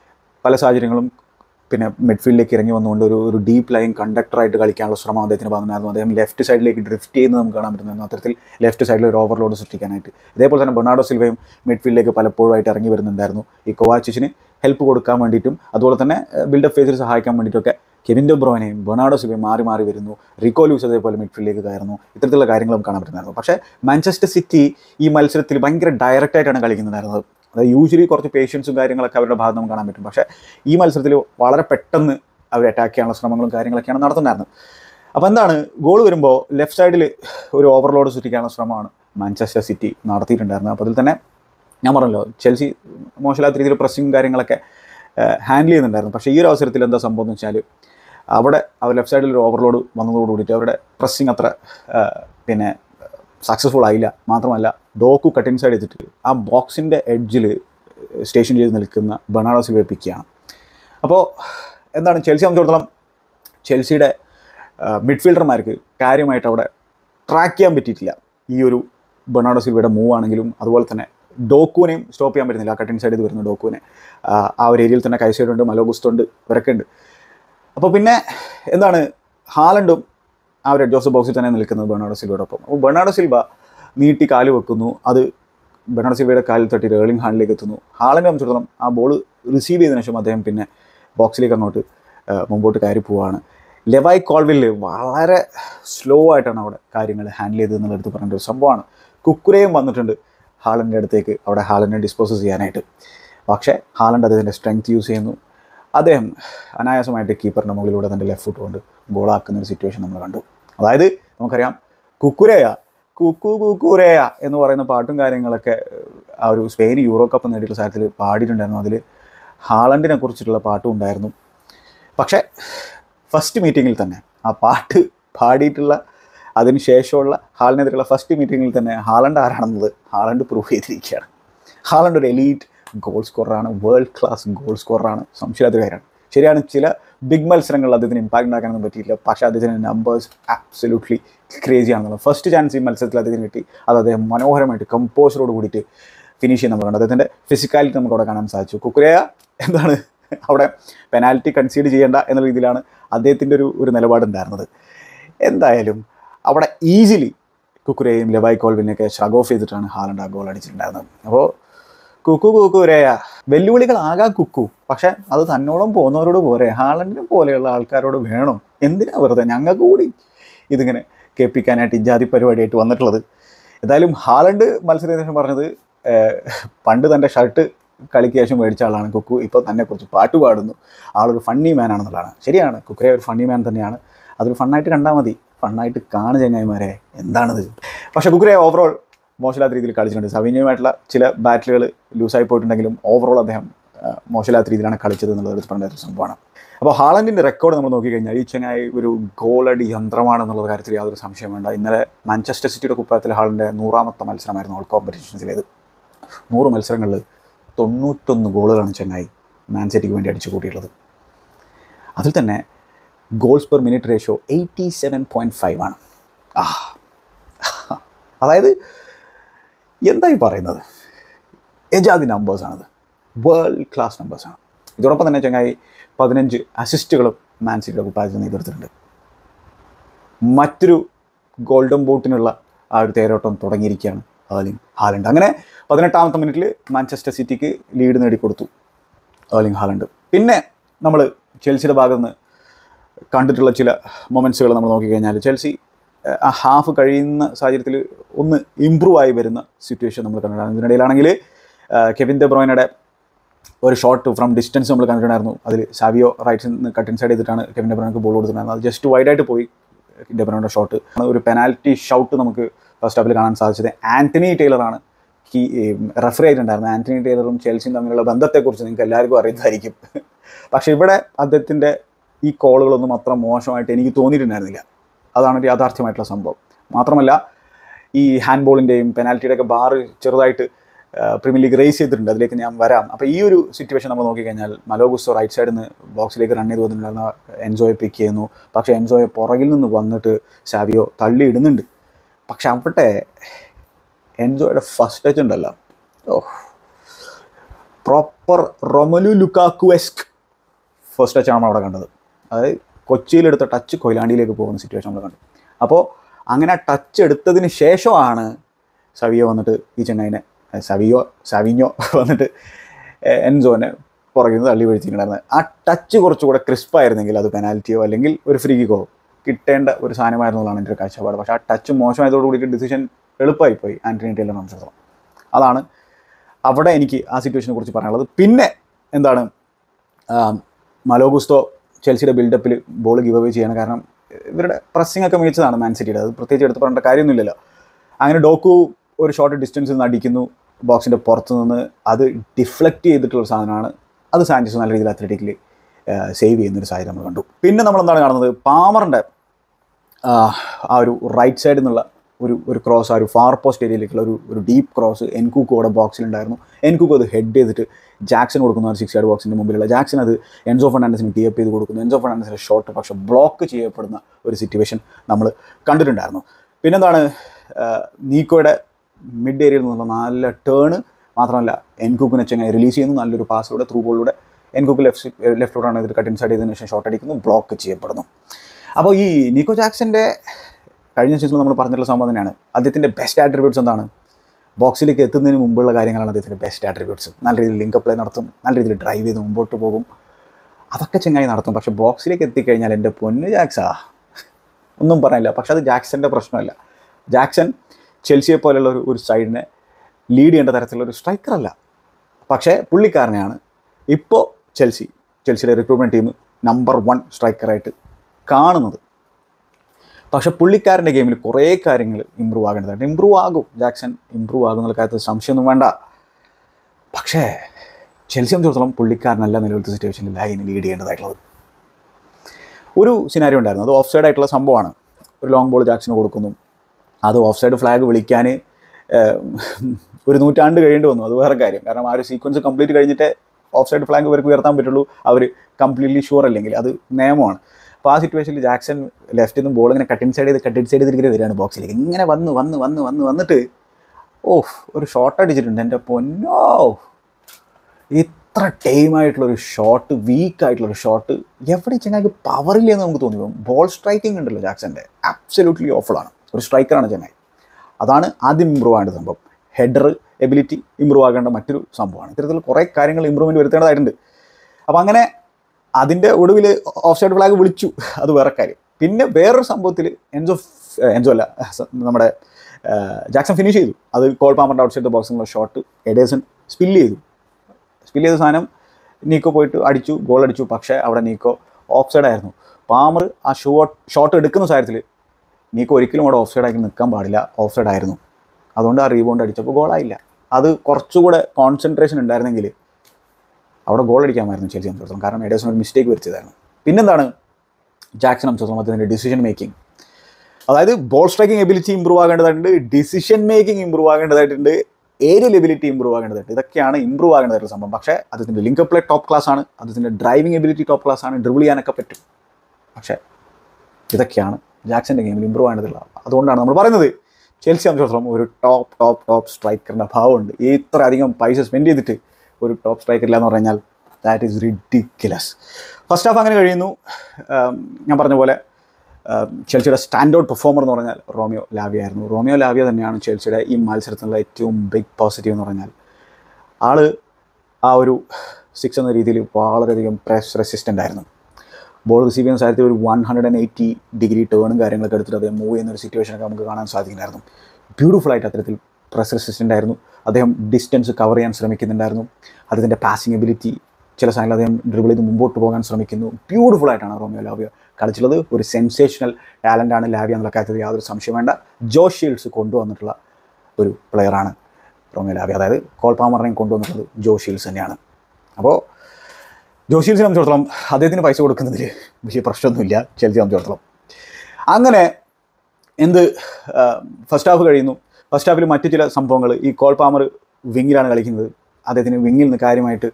പല സാഹചര്യങ്ങളും പിന്നെ മിഡ്ഫീൽഡിലേക്ക് ഇറങ്ങി വന്നുകൊണ്ട് ഒരു ഒരു ഡീപ്പ് ലൈൻ കണ്ടക്ടറായിട്ട് കളിക്കാനുള്ള ശ്രമം അദ്ദേഹത്തിന് ഭാഗത്തുനിന്നായിരുന്നു. അദ്ദേഹം ലെഫ്റ്റ് സൈഡിലേക്ക് ഡ്രിഫ്റ്റ് ചെയ്യുന്നത് നമുക്ക് കാണാൻ പറ്റുന്നതായിരുന്നു. അത്തരത്തിൽ ലെഫ്റ്റ് സൈഡിൽ ഒരു ഓവർലോഡ് സൃഷ്ടിക്കാനായിട്ട്. ഇതേപോലെ തന്നെ ബെർണാർഡോ സിൽവയും മിഡ്ഫീൽഡിലേക്ക് പലപ്പോഴായിട്ട് ഇറങ്ങി വരുന്നുണ്ടായിരുന്നു ഈ കൊവാച്ചിച്ചിന് ഹെൽപ്പ് കൊടുക്കാൻ വേണ്ടിയിട്ടും അതുപോലെ തന്നെ ബിൽഡപ്പ് ഫേസിൽ സഹായിക്കാൻ വേണ്ടിയിട്ടൊക്കെ കെവിൻ ഡെ ബ്രൂയ്നയും ബെർണാർഡോ സിൽവയും മാറി മാറി വരുന്നു. റീക്കോ ലൂയിസ് അതേപോലെ മിഡ്ഫീൽഡിലേക്ക് കയറുന്നു. ഇത്തരത്തിലുള്ള കാര്യങ്ങളും കാണാൻ പറ്റുന്നതായിരുന്നു. പക്ഷേ മാഞ്ചസ്റ്റർ സിറ്റി ഈ മത്സരത്തിൽ ഭയങ്കര ഡയറക്റ്റായിട്ടാണ് കളിക്കുന്നുണ്ടായിരുന്നത്. അതായത് യൂഷ്വലി കുറച്ച് പേഷ്യൻസും കാര്യങ്ങളൊക്കെ അവരുടെ ഭാഗത്ത് നമുക്ക് കാണാൻ പറ്റും. പക്ഷേ ഈ മത്സരത്തിൽ വളരെ പെട്ടെന്ന് അവർ അറ്റാക്ക് ചെയ്യാനുള്ള ശ്രമങ്ങളും കാര്യങ്ങളൊക്കെയാണ് നടത്തുന്നുണ്ടായിരുന്നത്. അപ്പോൾ എന്താണ് ഗോൾ വരുമ്പോൾ ലെഫ്റ്റ് സൈഡിൽ ഒരു ഓവർലോഡ് സൃഷ്ടിക്കാനുള്ള ശ്രമമാണ് മാഞ്ചസ്റ്റർ സിറ്റി നടത്തിയിട്ടുണ്ടായിരുന്നത്. അപ്പോൾ അതിൽ തന്നെ ഞാൻ പറഞ്ഞല്ലോ ചെൽസി മോശമില്ലാത്ത രീതിയിൽ പ്രസ്സിങ് കാര്യങ്ങളൊക്കെ ഹാൻഡിൽ ചെയ്യുന്നുണ്ടായിരുന്നു. പക്ഷേ ഈ ഒരു അവസരത്തിൽ എന്താ സംഭവം എന്ന് വെച്ചാൽ അവിടെ അവർ ലെഫ്റ്റ് സൈഡിൽ ഒരു ഓവർലോഡ് വന്നതോട് കൂടിയിട്ട് അവരുടെ പ്രസ്സിങ് അത്ര പിന്നെ സക്സസ്ഫുൾ ആയില്ല. മാത്രമല്ല ഡോക്കു കട്ടിങ് സൈഡ് എടുത്തിട്ട് ആ ബോക്സിൻ്റെ എഡ്ജിൽ സ്റ്റേഷൻ ചെയ്ത് നിൽക്കുന്ന ബെർണാർഡോ സിൽവയെ പിക്ക് ചെയ്യണം. അപ്പോൾ എന്താണ് ചെൽസി സംബന്ധിച്ചിടത്തോളം ചെൽസിയുടെ മിഡ്ഫീൽഡർമാർക്ക് കാര്യമായിട്ട് അവിടെ ട്രാക്ക് ചെയ്യാൻ പറ്റിയിട്ടില്ല. ഈ ഒരു ബെർണാർഡോ സിൽവയുടെ മൂവ് ആണെങ്കിലും അതുപോലെ തന്നെ ഡോക്കുവിനെയും സ്റ്റോപ്പ് ചെയ്യാൻ പറ്റുന്നില്ല. കട്ടിങ് സൈഡിൽ വരുന്ന ഡോക്കുവിനെ ആ ഒരു ഏരിയയിൽ തന്നെ കൈസൈഡുണ്ട്, മലോ ഗുസ്തോ ഉണ്ട്, ഇവരൊക്കെ ഉണ്ട്. അപ്പോൾ പിന്നെ എന്താണ് ഹാലണ്ടും ആ ഒരു എഡ്ജ് ഓഫ് ദ ബോക്സിൽ തന്നെ നിൽക്കുന്നത് ബെർണാർഡോ സിൽവയോടൊപ്പം. അപ്പോൾ ബെർണാർഡോ സിൽവ നീട്ടി കാല് വെക്കുന്നു. അത് ബെർണാർഡോ സിൽവയുടെ കാലിൽ തട്ടി ഏർലിംഗ് ഹാളിലേക്ക് എത്തുന്നു. ഹാലൻ്റെ സംബന്ധിച്ചിടത്തോളം ആ ബോൾ റിസീവ് ചെയ്തതിനു ശേഷം അദ്ദേഹം പിന്നെ ബോക്സിലേക്ക് അങ്ങോട്ട് മുമ്പോട്ട് കയറി പോവുകയാണ്. ലെവായ് കോൾവിൽ വളരെ സ്ലോ ആയിട്ടാണ് അവിടെ കാര്യങ്ങൾ ഹാൻഡിൽ ചെയ്തത് എന്നുള്ളടുത്ത് പറഞ്ഞ ഒരു സംഭവമാണ്. കുക്കുരയും വന്നിട്ടുണ്ട് ഹാലൻ്റെ അടുത്തേക്ക് അവിടെ ഹാലനെ ഡിസ്പോസ് ചെയ്യാനായിട്ട്. പക്ഷേ ഹാലണ്ട് അദ്ദേഹത്തിൻ്റെ സ്ട്രെങ്ത് യൂസ് ചെയ്യുന്നു. അദ്ദേഹം അനായാസമായിട്ട് കീപ്പറിൻ്റെ മുകളിലൂടെ തൻ്റെ ലെഫ്റ്റ് ഫുട്ട് കൊണ്ട് ഗോളാക്കുന്ന ഒരു സിറ്റുവേഷൻ നമ്മൾ കണ്ടു. അതായത് നമുക്കറിയാം കുക്കുരയ കുക്കു കുക്കുരയ എന്ന് പറയുന്ന പാട്ടും കാര്യങ്ങളൊക്കെ ആ ഒരു സ്പെയിൻ യൂറോ കപ്പ് നേടിയിട്ടുള്ള സാഹചര്യത്തിൽ പാടിയിട്ടുണ്ടായിരുന്നു. അതിൽ ഹാളണ്ടിനെ കുറിച്ചിട്ടുള്ള പാട്ടും ഉണ്ടായിരുന്നു. പക്ഷേ ഫസ്റ്റ് മീറ്റിങ്ങിൽ തന്നെ ആ പാട്ട് പാടിയിട്ടുള്ള അതിന് ശേഷമുള്ള ഹാളിനെതിരെയുള്ള ഫസ്റ്റ് മീറ്റിങ്ങിൽ തന്നെ ഹാലണ്ട് ആരാണെന്നത് ഹാലണ്ട് പ്രൂവ് ചെയ്തിരിക്കുകയാണ്. ഹാലണ്ട് ഒരു എലീറ്റ് ഗോൾ സ്കോററാണ്, വേൾഡ് ക്ലാസ് ഗോൾ സ്കോററാണ്, സംശയമില്ലാത്ത കാര്യമാണ്. ശരിയാണ്, ചില ബിഗ് മത്സരങ്ങളിൽ അദ്ദേഹത്തിന് ഇമ്പാക്റ്റ് ഉണ്ടാക്കാനൊന്നും പറ്റിയില്ല. പക്ഷേ അദ്ദേഹത്തിൻ്റെ നമ്പേഴ്സ് ആബ്സല്യൂട്ട്ലി ക്രേസി ആണെന്നുള്ളത്. ഫസ്റ്റ് ചാൻസ് ഈ മത്സരത്തിൽ അദ്ദേഹത്തിന് കിട്ടി. അത് അദ്ദേഹം മനോഹരമായിട്ട് കമ്പോസറോട് കൂടിയിട്ട് ഫിനിഷ് ചെയ്യാൻ നമ്മൾ കണ്ടു. അദ്ദേഹത്തിൻ്റെ ഫിസിക്കാലിറ്റി നമുക്ക് അവിടെ കാണാൻ സാധിച്ചു. കുക്കുരയ എന്താണ് അവിടെ പെനാൽറ്റി കൺസീഡ് ചെയ്യേണ്ട എന്ന രീതിയിലാണ് അദ്ദേഹത്തിൻ്റെ ഒരു ഒരു നിലപാടുണ്ടായിരുന്നത്. എന്തായാലും അവിടെ ഈസിലി കുക്കുരയും ലെവായ് കോൾവിനെയൊക്കെ ഷഗ് ഓഫ് ചെയ്തിട്ടാണ് ഹാലണ്ട് ആ ഗോൾ അടിച്ചിട്ടുണ്ടായിരുന്നത്. അപ്പോൾ കുക്കു കുക്കുരയ വെല്ലുവിളികളാകാം കുക്കു, പക്ഷേ അത് തന്നോളം പോകുന്നവരോട് പോരെ, ഹാലണ്ടിനെ പോലെയുള്ള ആൾക്കാരോട് വേണം. എന്തിനാ വെറുതെ ഞങ്ങൾക്ക് കൂടി ഇതിങ്ങനെ കേൾപ്പിക്കാനായിട്ട് ഇജാതി പരിപാടിയായിട്ട് വന്നിട്ടുള്ളത്. എന്തായാലും ഹാലണ്ട് മത്സരത്തിന് ശേഷം പറഞ്ഞത് പണ്ട് തൻ്റെ ഷർട്ട് കളിക്ക് ശേഷം മേടിച്ച ആളാണ് കുക്കു, ഇപ്പോൾ തന്നെക്കുറിച്ച് പാട്ട് പാടുന്നു, ആളൊരു ഫണ്ണി മാൻ ആണെന്നുള്ളതാണ്. ശരിയാണ്, കുക്കുരയ ഒരു ഫണ്ണി മാൻ തന്നെയാണ്. അതൊരു ഫണ്ണായിട്ട് കണ്ടാൽ മതി, ഫണ്ണായിട്ട് കാണു ചങ്ങായിമാരെ, എന്താണിത്. പക്ഷേ കുക്കുരയ ഓവറോൾ മോശമില്ലാത്ത രീതിയിൽ കളിച്ചിട്ടുണ്ട്. സവീനിയുമായിട്ടുള്ള ചില ബാറ്റിലുകൾ ലൂസായി പോയിട്ടുണ്ടെങ്കിലും ഓവറോൾ അദ്ദേഹം മോശമില്ലാത്ത രീതിയിലാണ് കളിച്ചത് എന്നുള്ളത് പറഞ്ഞ ഒരു സംഭവമാണ്. അപ്പോൾ ഹാലണ്ടിൻ്റെ റെക്കോർഡ് നമ്മൾ നോക്കിക്കഴിഞ്ഞാൽ ഈ ചങ്ങായി ഒരു ഗോളടി യന്ത്രമാണെന്നുള്ള കാര്യത്തിൽ യാതൊരു സംശയം വേണ്ട. ഇന്നലെ മാഞ്ചസ്റ്റർ സിറ്റിയുടെ കുപ്പായത്തിൽ ഹാലൻ്റെ നൂറാമത്തെ മത്സരമായിരുന്നു ഓൾ കോമ്പറ്റീഷൻസിലേത്. നൂറ് മത്സരങ്ങളിൽ തൊണ്ണൂറ്റൊന്ന് ഗോളുകളാണ് ചങ്ങായി മാൻ സിറ്റിക്ക് വേണ്ടി അടിച്ചു കൂട്ടിയിട്ടുള്ളത്. അതിൽ തന്നെ goals per minute ratio eighty seven point five ആണ്. ആ അതായത് എന്തായി പറയുന്നത്, എജാതി നമ്പേഴ്സാണത്, വേൾഡ് ക്ലാസ് നമ്പേഴ്സാണ്. ഇതോടൊപ്പം തന്നെ ചങ്ങായി പതിനഞ്ച് അസിസ്റ്റുകളും മാൻ സിറ്റിയുടെ കുപ്പായത്തിൽ നേടിയെടുത്തിട്ടുണ്ട്. മറ്റൊരു ഗോൾഡൻ ബൂട്ടിനുള്ള ആ ഒരു തേരോട്ടം തുടങ്ങിയിരിക്കുകയാണ് ഏർലിംഗ് ഹാലണ്ട്. അങ്ങനെ പതിനെട്ടാമത്തെ മിനിറ്റിൽ മാഞ്ചസ്റ്റർ സിറ്റിക്ക് ലീഡ് നേടിക്കൊടുത്തു ഏർലിംഗ് ഹാലണ്ട്. പിന്നെ നമ്മൾ ചെൽസിയുടെ ഭാഗത്ത് നിന്ന് കണ്ടിട്ടുള്ള ചില മൊമെൻറ്റ്സുകൾ നമ്മൾ നോക്കിക്കഴിഞ്ഞാൽ ചെൽസി ആ ഹാഫ് കഴിയുന്ന സാഹചര്യത്തിൽ ഒന്ന് ഇമ്പ്രൂവ് ആയി വരുന്ന സിറ്റുവേഷൻ നമ്മൾ കണ്ടിട്ടുണ്ടായിരുന്നു. ഇതിനിടയിലാണെങ്കിൽ കെവിൻ ദെ ബ്രോയിനയുടെ ഒരു ഷോട്ട് ഫ്രം ഡിസ്റ്റൻസ് നമ്മൾ കണ്ടിട്ടുണ്ടായിരുന്നു. അതിൽ സാവിയോ റൈറ്റ്സിൽ നിന്ന് കട്ട് ഇൻസൈഡ് ചെയ്തിട്ടാണ് കെവിൻ ഡെ ബ്രോയിനക്ക് ബോൾ കൊടുത്തിട്ടുണ്ടായിരുന്നത്. അത് ജസ്റ്റ് വൈഡായിട്ട് പോയി ഡെ ബ്രോയിനയുടെ ഷോട്ട്. ഒരു പെനാൽറ്റി ഷൗട്ട് നമുക്ക് ഫസ്റ്റ് ഹാഫിൽ കാണാൻ സാധിച്ചത്. ആൻ്റണി ടെയ്ലറാണ് ഈ റെഫറി ആയിട്ടുണ്ടായിരുന്നത്. ആൻ്റണി ടെയ്ലറും ചെൽസിയും തമ്മിലുള്ള ബന്ധത്തെക്കുറിച്ച് നിങ്ങൾക്ക് എല്ലാവർക്കും അറിയുന്നതായിരിക്കും. പക്ഷേ ഇവിടെ അദ്ദേഹത്തിൻ്റെ ഈ കോളുകളൊന്നും അത്ര മോശമായിട്ട് എനിക്ക് തോന്നിയിട്ടുണ്ടായിരുന്നില്ല. അതാണ് ഒരു യാഥാർത്ഥ്യമായിട്ടുള്ള സംഭവം. മാത്രമല്ല ഈ ഹാൻഡ് ബോളിൻ്റെയും പെനാൽറ്റിയുടെയൊക്കെ ബാറ് ചെറുതായിട്ട് പ്രീമിയർ ലീഗ് റേസ് ചെയ്തിട്ടുണ്ട്. അതിലേക്ക് ഞാൻ വരാം. അപ്പോൾ ഈ ഒരു സിറ്റുവേഷൻ നമ്മൾ നോക്കിക്കഴിഞ്ഞാൽ മലോ ഗുസ്തോ റൈറ്റ് സൈഡിൽ നിന്ന് ബോക്സിലേക്ക് റൺ ചെയ്ത് വന്നിട്ടുണ്ടായിരുന്ന എൻസോയെ പിക്ക് ചെയ്യുന്നു. പക്ഷേ എൻസോയെ പുറകിൽ നിന്ന് വന്നിട്ട് സാവിയോ തള്ളി ഇടുന്നുണ്ട്. പക്ഷെ അവിടെ എൻസോയുടെ ഫസ്റ്റ് ടച്ച് ഉണ്ടല്ലോ, ഓ പ്രോപ്പർ റൊമലു ലുക്കാക്കുവെസ്ക് ഫസ്റ്റ് ടച്ചാണ് നമ്മൾ അവിടെ കണ്ടത്. അതായത് കൊച്ചിയിലെടുത്ത ടച്ച് കൊയിലാണ്ടിയിലേക്ക് പോകുന്ന സിറ്റുവേഷൻ നമ്മൾ കണ്ടു. അപ്പോൾ അങ്ങനെ ടച്ച് എടുത്തതിന് ശേഷമാണ് സവിയോ വന്നിട്ട് ഈ ചെങ്ങൈനെ സവിയോ സവിഞ്ഞോ വന്നിട്ട് എൻസോനെ പുറകിൽ നിന്ന് തള്ളി വീഴ്ത്തിയിട്ടുണ്ടായിരുന്നത്. ആ ടച്ച് കുറച്ചുകൂടെ ക്രിസ്പായിരുന്നെങ്കിൽ അത് പെനാൽറ്റിയോ അല്ലെങ്കിൽ ഒരു ഫ്രീ കിക്കോ കിട്ടേണ്ട ഒരു സാധനമായിരുന്നതാണ് എൻ്റെ ഒരു കാഴ്ചപ്പാട്. പക്ഷേ ആ ടച്ച് മോശമായതോട് കൂടിയിട്ട് ഡിസിഷൻ എളുപ്പമായിപ്പോയി ആൻ്റണി ടെയ്ലറിനെ സംബന്ധിച്ചിടത്തോളം. അതാണ് അവിടെ എനിക്ക് ആ സിറ്റുവേഷനെ കുറിച്ച് പറയാനുള്ളത്. പിന്നെ എന്താണ്, മലോ ഗുസ്തോ ചെൽസിയുടെ ബിൽഡപ്പിൽ ബോൾ ഗിവ് അവേ ചെയ്യാണ്. കാരണം ഇവരുടെ പ്രസ്സിംഗ് ഒക്കെ മികച്ചതാണ് മാൻ സിറ്റിയുടെ, അത് പ്രത്യേകിച്ച് എടുത്ത് പറയേണ്ട കാര്യമൊന്നുമില്ലല്ലോ. അങ്ങനെ ഡോക്കു ഒരു ഷോർട്ട് ഡിസ്റ്റൻസിൽ നിന്ന് അടിക്കുന്നു ബോക്സിൻ്റെ പുറത്ത് നിന്ന്. അത് ഡിഫ്ലക്റ്റ് ചെയ്തിട്ടുള്ള സാധനമാണ്. അത് സാഞ്ചസ് നല്ല രീതിയിൽ അത്ലറ്റിക്കിൽ സേവ് ചെയ്യുന്നൊരു സാഹചര്യം നമ്മൾ കണ്ടു. പിന്നെ നമ്മളെന്താണ് കാണുന്നത്, പാമറിൻ്റെ ആ ഒരു റൈറ്റ് സൈഡിൽ നിന്നുള്ള ഒരു ഒരു ക്രോസ്, ആ ഒരു ഫാർ പോസ്റ്റ് ഏരിയയിലേക്കുള്ള ഒരു ഒരു ഡീപ്പ് ക്രോസ് എൻകുക്കു അവിടെ ബോക്സിലുണ്ടായിരുന്നു. എൻകുക്കു അത് ഹെഡ് ചെയ്തിട്ട് ജാക്സൺ കൊടുക്കുന്നു. ആ സിക്സ് യാർഡ് ബോക്സിൻ്റെ മുമ്പിലുള്ള ജാക്സൺ അത് എൻസോ ഫെർണാണ്ടസിന് ടി അപ്പ് ചെയ്ത് കൊടുക്കുന്നു. എൻസോ ഫെർണാണ്ടസിൻ്റെ ഷോട്ട് പക്ഷേ ബ്ലോക്ക് ചെയ്യപ്പെടുന്ന ഒരു സിറ്റുവേഷൻ നമ്മൾ കണ്ടിട്ടുണ്ടായിരുന്നു. പിന്നെന്താണ്, നീക്കോയുടെ മിഡ് ഏരിയയിൽ നിന്നുള്ള നല്ല ടേണ്, മാത്രമല്ല എൻകുക്കിനെ ചെങ്ങനെ റിലീസ് ചെയ്യുന്നു. നല്ലൊരു പാസിലൂടെ ത്രൂ ബോളിലൂടെ എൻകുക്ക് ലെഫ്റ്റ് ലെഫ്റ്റിലൂടെയാണ് ഇതിൽ കട്ട് ഇൻസൈഡ് ചെയ്തതിനു ശേഷം ഷോട്ട് അടിക്കുന്നു, ബ്ലോക്ക് ചെയ്യപ്പെടുന്നു. അപ്പോൾ ഈ നീക്കോ ജാക്സൻ്റെ കഴിഞ്ഞ സീസണിൽ നമ്മൾ പറഞ്ഞിട്ടുള്ള സംഭവം തന്നെയാണ്. അദ്ദേഹത്തിൻ്റെ ബെസ്റ്റ് ആട്രിബ്യൂട്ട്സ് എന്താണ്, ബോക്സിലേക്ക് എത്തുന്നതിന് മുമ്പുള്ള കാര്യങ്ങളാണ് അദ്ദേഹത്തിൻ്റെ ബെസ്റ്റ് ആട്രിബ്യൂട്ട്സ്. നല്ല രീതിയിൽ ലിങ്ക് പ്ലേ നടത്തും, നല്ല രീതിയിൽ ഡ്രൈവ് ചെയ്ത് മുമ്പോട്ട് പോകും, അതൊക്കെ ചെങ്ങായി നടത്തും. പക്ഷേ ബോക്സിലേക്ക് എത്തിക്കഴിഞ്ഞാൽ എൻ്റെ പൊന്ന് ജാക്സാ ഒന്നും പറയാനില്ല. പക്ഷെ അത് ജാക്സൻ്റെ പ്രശ്നമല്ല. ജാക്സൺ ചെൽസിയെ പോലെയുള്ള ഒരു ഒരു സൈഡിനെ ലീഡ് ചെയ്യേണ്ട തരത്തിലുള്ള ഒരു സ്ട്രൈക്കറല്ല. പക്ഷേ പുള്ളിക്കാരനെയാണ് ഇപ്പോൾ ചെൽസി ചെൽസിയുടെ റിക്രൂട്ട്മെൻറ്റ് ടീം നമ്പർ വൺ സ്ട്രൈക്കറായിട്ട് കാണുന്നത്. പക്ഷേ പുള്ളിക്കാരൻ്റെ ഗെയിമിൽ കുറേ കാര്യങ്ങൾ ഇമ്പ്രൂവ് ആകേണ്ടതായിട്ട്. ഇമ്പ്രൂവ് ആകും, ജാക്സൺ ഇമ്പ്രൂവ് ആകും എന്നുള്ള കാര്യത്തിൽ സംശയമൊന്നും വേണ്ട. പക്ഷേ ചെൽസിയെ സംബന്ധിച്ചിടത്തോളം പുള്ളിക്കാരനല്ല നിലവിലത്തെ സിറ്റുവേഷനിൽ ലൈന് ലീഡ് ചെയ്യേണ്ടതായിട്ടുള്ളത്. ഒരു സിനാരിയോ ഉണ്ടായിരുന്നു, അത് ഓഫ് സൈഡ് ആയിട്ടുള്ള സംഭവമാണ്. ഒരു ലോങ് ബോൾ ജാക്സന് കൊടുക്കുന്നു, അത് ഓഫ് സൈഡ് ഫ്ലാഗ് വിളിക്കാൻ ഒരു നൂറ്റാണ്ട് കഴിയേണ്ടി വന്നു. അത് വേറെ കാര്യം. കാരണം ആ ഒരു സീക്വൻസ് കംപ്ലീറ്റ് കഴിഞ്ഞിട്ട് ഓഫ് സൈഡ് ഫ്ലാഗ് ഇവർക്ക് ഉയർത്താൻ പറ്റുള്ളൂ, അവർ കംപ്ലീറ്റ്ലി ഷുവർ അല്ലെങ്കിൽ അത് നിയമമാണ്. അപ്പോൾ ആ സിറ്റുവേഷനിൽ ജാക്സൺ ലെഫ്റ്റിൽ നിന്ന് ബോൾ ഇങ്ങനെ കട്ട് ഇൻസൈഡ് ചെയ്ത് കട്ട് ഇൻസൈഡ് ചെയ്തിരിക്കുന്ന വരികയാണ് ബോക്സിലേക്ക്. ഇങ്ങനെ വന്ന് വന്ന് വന്ന് വന്ന് വന്നിട്ട് ഓഹ് ഒരു ഷോട്ട് അടിച്ചിട്ടുണ്ട്. എൻ്റെ പൊന്നോ, ഇത്ര ടൈമായിട്ടുള്ളൊരു ഷോട്ട്, വീക്കായിട്ടുള്ളൊരു ഷോട്ട് എവിടെ ചെങ്ങായിക്ക് പവറില്ലെന്ന് നമുക്ക് തോന്നി പോകും. ബോൾ സ്ട്രൈക്കിംഗ് ഉണ്ടല്ലോ ജാക്സൻ്റെ, അബ്സല്യൂട്ട്ലി ഓഫളാണ്. ഒരു സ്ട്രൈക്കറാണ് ചെങ്ങായി. അതാണ് ആദ്യം ഇമ്പ്രൂവ് ആകേണ്ട സംഭവം. ഹെഡർ എബിലിറ്റി ഇമ്പ്രൂവ് ആകേണ്ട മറ്റൊരു സംഭവമാണ്. ഇത്തരത്തിൽ കുറേ കാര്യങ്ങൾ ഇമ്പ്രൂവ്മെൻറ്റ് വരുത്തേണ്ടതായിട്ടുണ്ട്. അപ്പോൾ അങ്ങനെ അതിൻ്റെ ഒടുവിൽ ഓഫ് സൈഡ് ഫ്ലാഗ് വിളിച്ചു, അത് വേറെ കാര്യം. പിന്നെ വേറൊരു സംഭവത്തിൽ എൻസോ എൻസോ അല്ല നമ്മുടെ ജാക്സൺ ഫിനിഷ് ചെയ്തു. അത് കോൾ പാമറിൻ്റെ ഔട്ട് സൈഡ് ദ ബോക്സിലുള്ള ഷോട്ട് എഡേഴ്സൺ സ്പില്ല് ചെയ്തു. സ്പില്ല് ചെയ്ത സാധനം നീക്കോ പോയിട്ട് അടിച്ചു, ഗോൾ അടിച്ചു. പക്ഷേ അവിടെ നീക്കോ ഓഫ് സൈഡ് ആയിരുന്നു. പാമർ ആ ഷോട്ട് ഷോട്ട് എടുക്കുന്ന സാഹചര്യത്തിൽ നീക്കോ ഒരിക്കലും അവിടെ ഓഫ് സൈഡാക്കി നിൽക്കാൻ പാടില്ല, ഓഫ് സൈഡ് ആയിരുന്നു. അതുകൊണ്ട് ആ റീബൗണ്ട് അടിച്ചപ്പോൾ ഗോളായില്ല. അത് കുറച്ചുകൂടെ കോൺസെൻട്രേഷൻ ഉണ്ടായിരുന്നെങ്കിൽ അവിടെ ഗോൾ അടിക്കാമായിരുന്നു ചെൽസി സംബന്ധിച്ചിടത്തോളം. കാരണം എഡേഴ്സൺ ഒരു മിസ്റ്റേക്ക് വരുത്തിയതായിരുന്നു. പിന്നെന്താണ്, ജാക്സൺ സംബന്ധിച്ചിടത്തോളം അദ്ദേഹത്തിൻ്റെ ഡിസിഷൻ മേക്കിംഗ്, അതായത് ബോൾ സ്ട്രൈക്കിംഗ് എബിലിറ്റി ഇമ്പ്രൂവ് ആകേണ്ടതായിട്ടുണ്ട്, ഡിസിഷൻ മേക്കിംഗ് ഇമ്പ്രൂവ് ആകേണ്ടതായിട്ടുണ്ട്, ഏരിയൽ എബിലിറ്റി ഇമ്പ്രൂവ് ആകേണ്ടതായിട്ട്. ഇതൊക്കെയാണ് ഇമ്പ്രൂവ് ആകേണ്ടതായിട്ടുള്ള സംഭവം. പക്ഷേ അദ്ദേഹത്തിൻ്റെ ലിങ്ക് പ്ലേ ടോപ്പ് ക്ലാസ് ആണ്, അദ്ദേഹത്തിൻ്റെ ഡ്രൈവിംഗ് എബിലിറ്റി ടോപ്പ് ക്ലാസ് ആണ്, ഡ്രിബിൾ ചെയ്യാനൊക്കെ പറ്റും. പക്ഷേ ഇതൊക്കെയാണ് ജാക്സൻ്റെ ഗെയിമിൽ ഇമ്പ്രൂവ് ആകേണ്ടതുള്ളത്. അതുകൊണ്ടാണ് നമ്മൾ പറയുന്നത് ചെൽസി സംബന്ധിച്ചിടത്തോളം ഒരു ടോപ്പ് ടോപ്പ് ടോപ്പ് സ്ട്രൈക്കറിൻ്റെ അഭാവമുണ്ട്. ഇത്ര അധികം പൈസ സ്പെൻഡ് ചെയ്തിട്ട് ഒരു ടോപ്പ് സ്ട്രൈക്കർ ഇല്ല എന്ന് പറഞ്ഞാൽ that is ridiculous. First half അങ്ങനെ കഴിയുന്നു. ഞാൻ പറഞ്ഞ പോലെ ചെൽസിയുടെ സ്റ്റാൻഡ് ഔട്ട് പെർഫോമർ എന്ന് പറഞ്ഞാൽ റോമിയോ ലാവിയ ആയിരുന്നു. റോമിയോ ലാവിയ തന്നെയാണ് ചെൽസിയുടെ ഈ മത്സരത്തിലുള്ള ഏറ്റവും ബിഗ് പോസിറ്റീവ് എന്ന് പറഞ്ഞാൽ. ആൾ ആ ഒരു സിക്സ് എന്ന രീതിയിൽ വളരെയധികം പ്രസ് റെസിസ്റ്റൻ്റ് ആയിരുന്നു. ബോൾ റിസീവ് ചെയ്യുന്ന സാഹചര്യത്തിൽ ഒരു one hundred and eighty degree ടേണും കാര്യങ്ങളൊക്കെ എടുത്തിട്ട് അദ്ദേഹം മൂവ് ചെയ്യുന്ന ഒരു സിറ്റുവേഷനൊക്കെ നമുക്ക് കാണാൻ സാധിക്കുന്നുണ്ടായിരുന്നു. ബ്യൂട്ടിഫുള്ളായിട്ട് അത്തരത്തിൽ പ്രസ് റെസിസ്റ്റൻ്റ് ആയിരുന്നു. അദ്ദേഹം ഡിസ്റ്റൻസ് കവർ ചെയ്യാൻ ശ്രമിക്കുന്നുണ്ടായിരുന്നു. അദ്ദേഹത്തിൻ്റെ പാസിംഗ് എബിലിറ്റി ചില സമയങ്ങളിൽ അദ്ദേഹം ഡ്രിബിൾ ചെയ്ത് മുമ്പോട്ട് പോകാൻ ശ്രമിക്കുന്നു. ബ്യൂട്ടിഫുള്ളായിട്ടാണ് റോമിയോ ലാവിയ കളിച്ചുള്ളത്. ഒരു സെൻസേഷണൽ ടാലൻ്റാണ് ലാവിയ എന്നുള്ള കാര്യത്തിൽ യാതൊരു സംശയം വേണ്ട. ജോഷ് ഷീൽഡ്സ് കൊണ്ടുവന്നിട്ടുള്ള ഒരു പ്ലെയറാണ് റോമിയോ ലാവിയ. അതായത് കോൾ പാമറിനെയും കൊണ്ടുവന്നിട്ടുള്ളത് ജോഷ് ഷീൽഡ്സ് തന്നെയാണ്. അപ്പോൾ ജോഷ് ഷീൽഡ്സിനെ സംബന്ധിച്ചിടത്തോളം അദ്ദേഹത്തിന് പൈസ കൊടുക്കുന്നതിൽ വലിയ പ്രശ്നമൊന്നുമില്ല ചെൽസി സംബന്ധിച്ചിടത്തോളം. അങ്ങനെ എന്ത് ഫസ്റ്റ് ഹാഫ് കഴിയുന്നു. ഫസ്റ്റ് ഹാഫിൽ മറ്റു ചില സംഭവങ്ങൾ, ഈ കോൾ പാമർ വിങ്ങിലാണ് കളിക്കുന്നത്. അദ്ദേഹത്തിന് വിങ്ങിൽ നിന്ന് കാര്യമായിട്ട്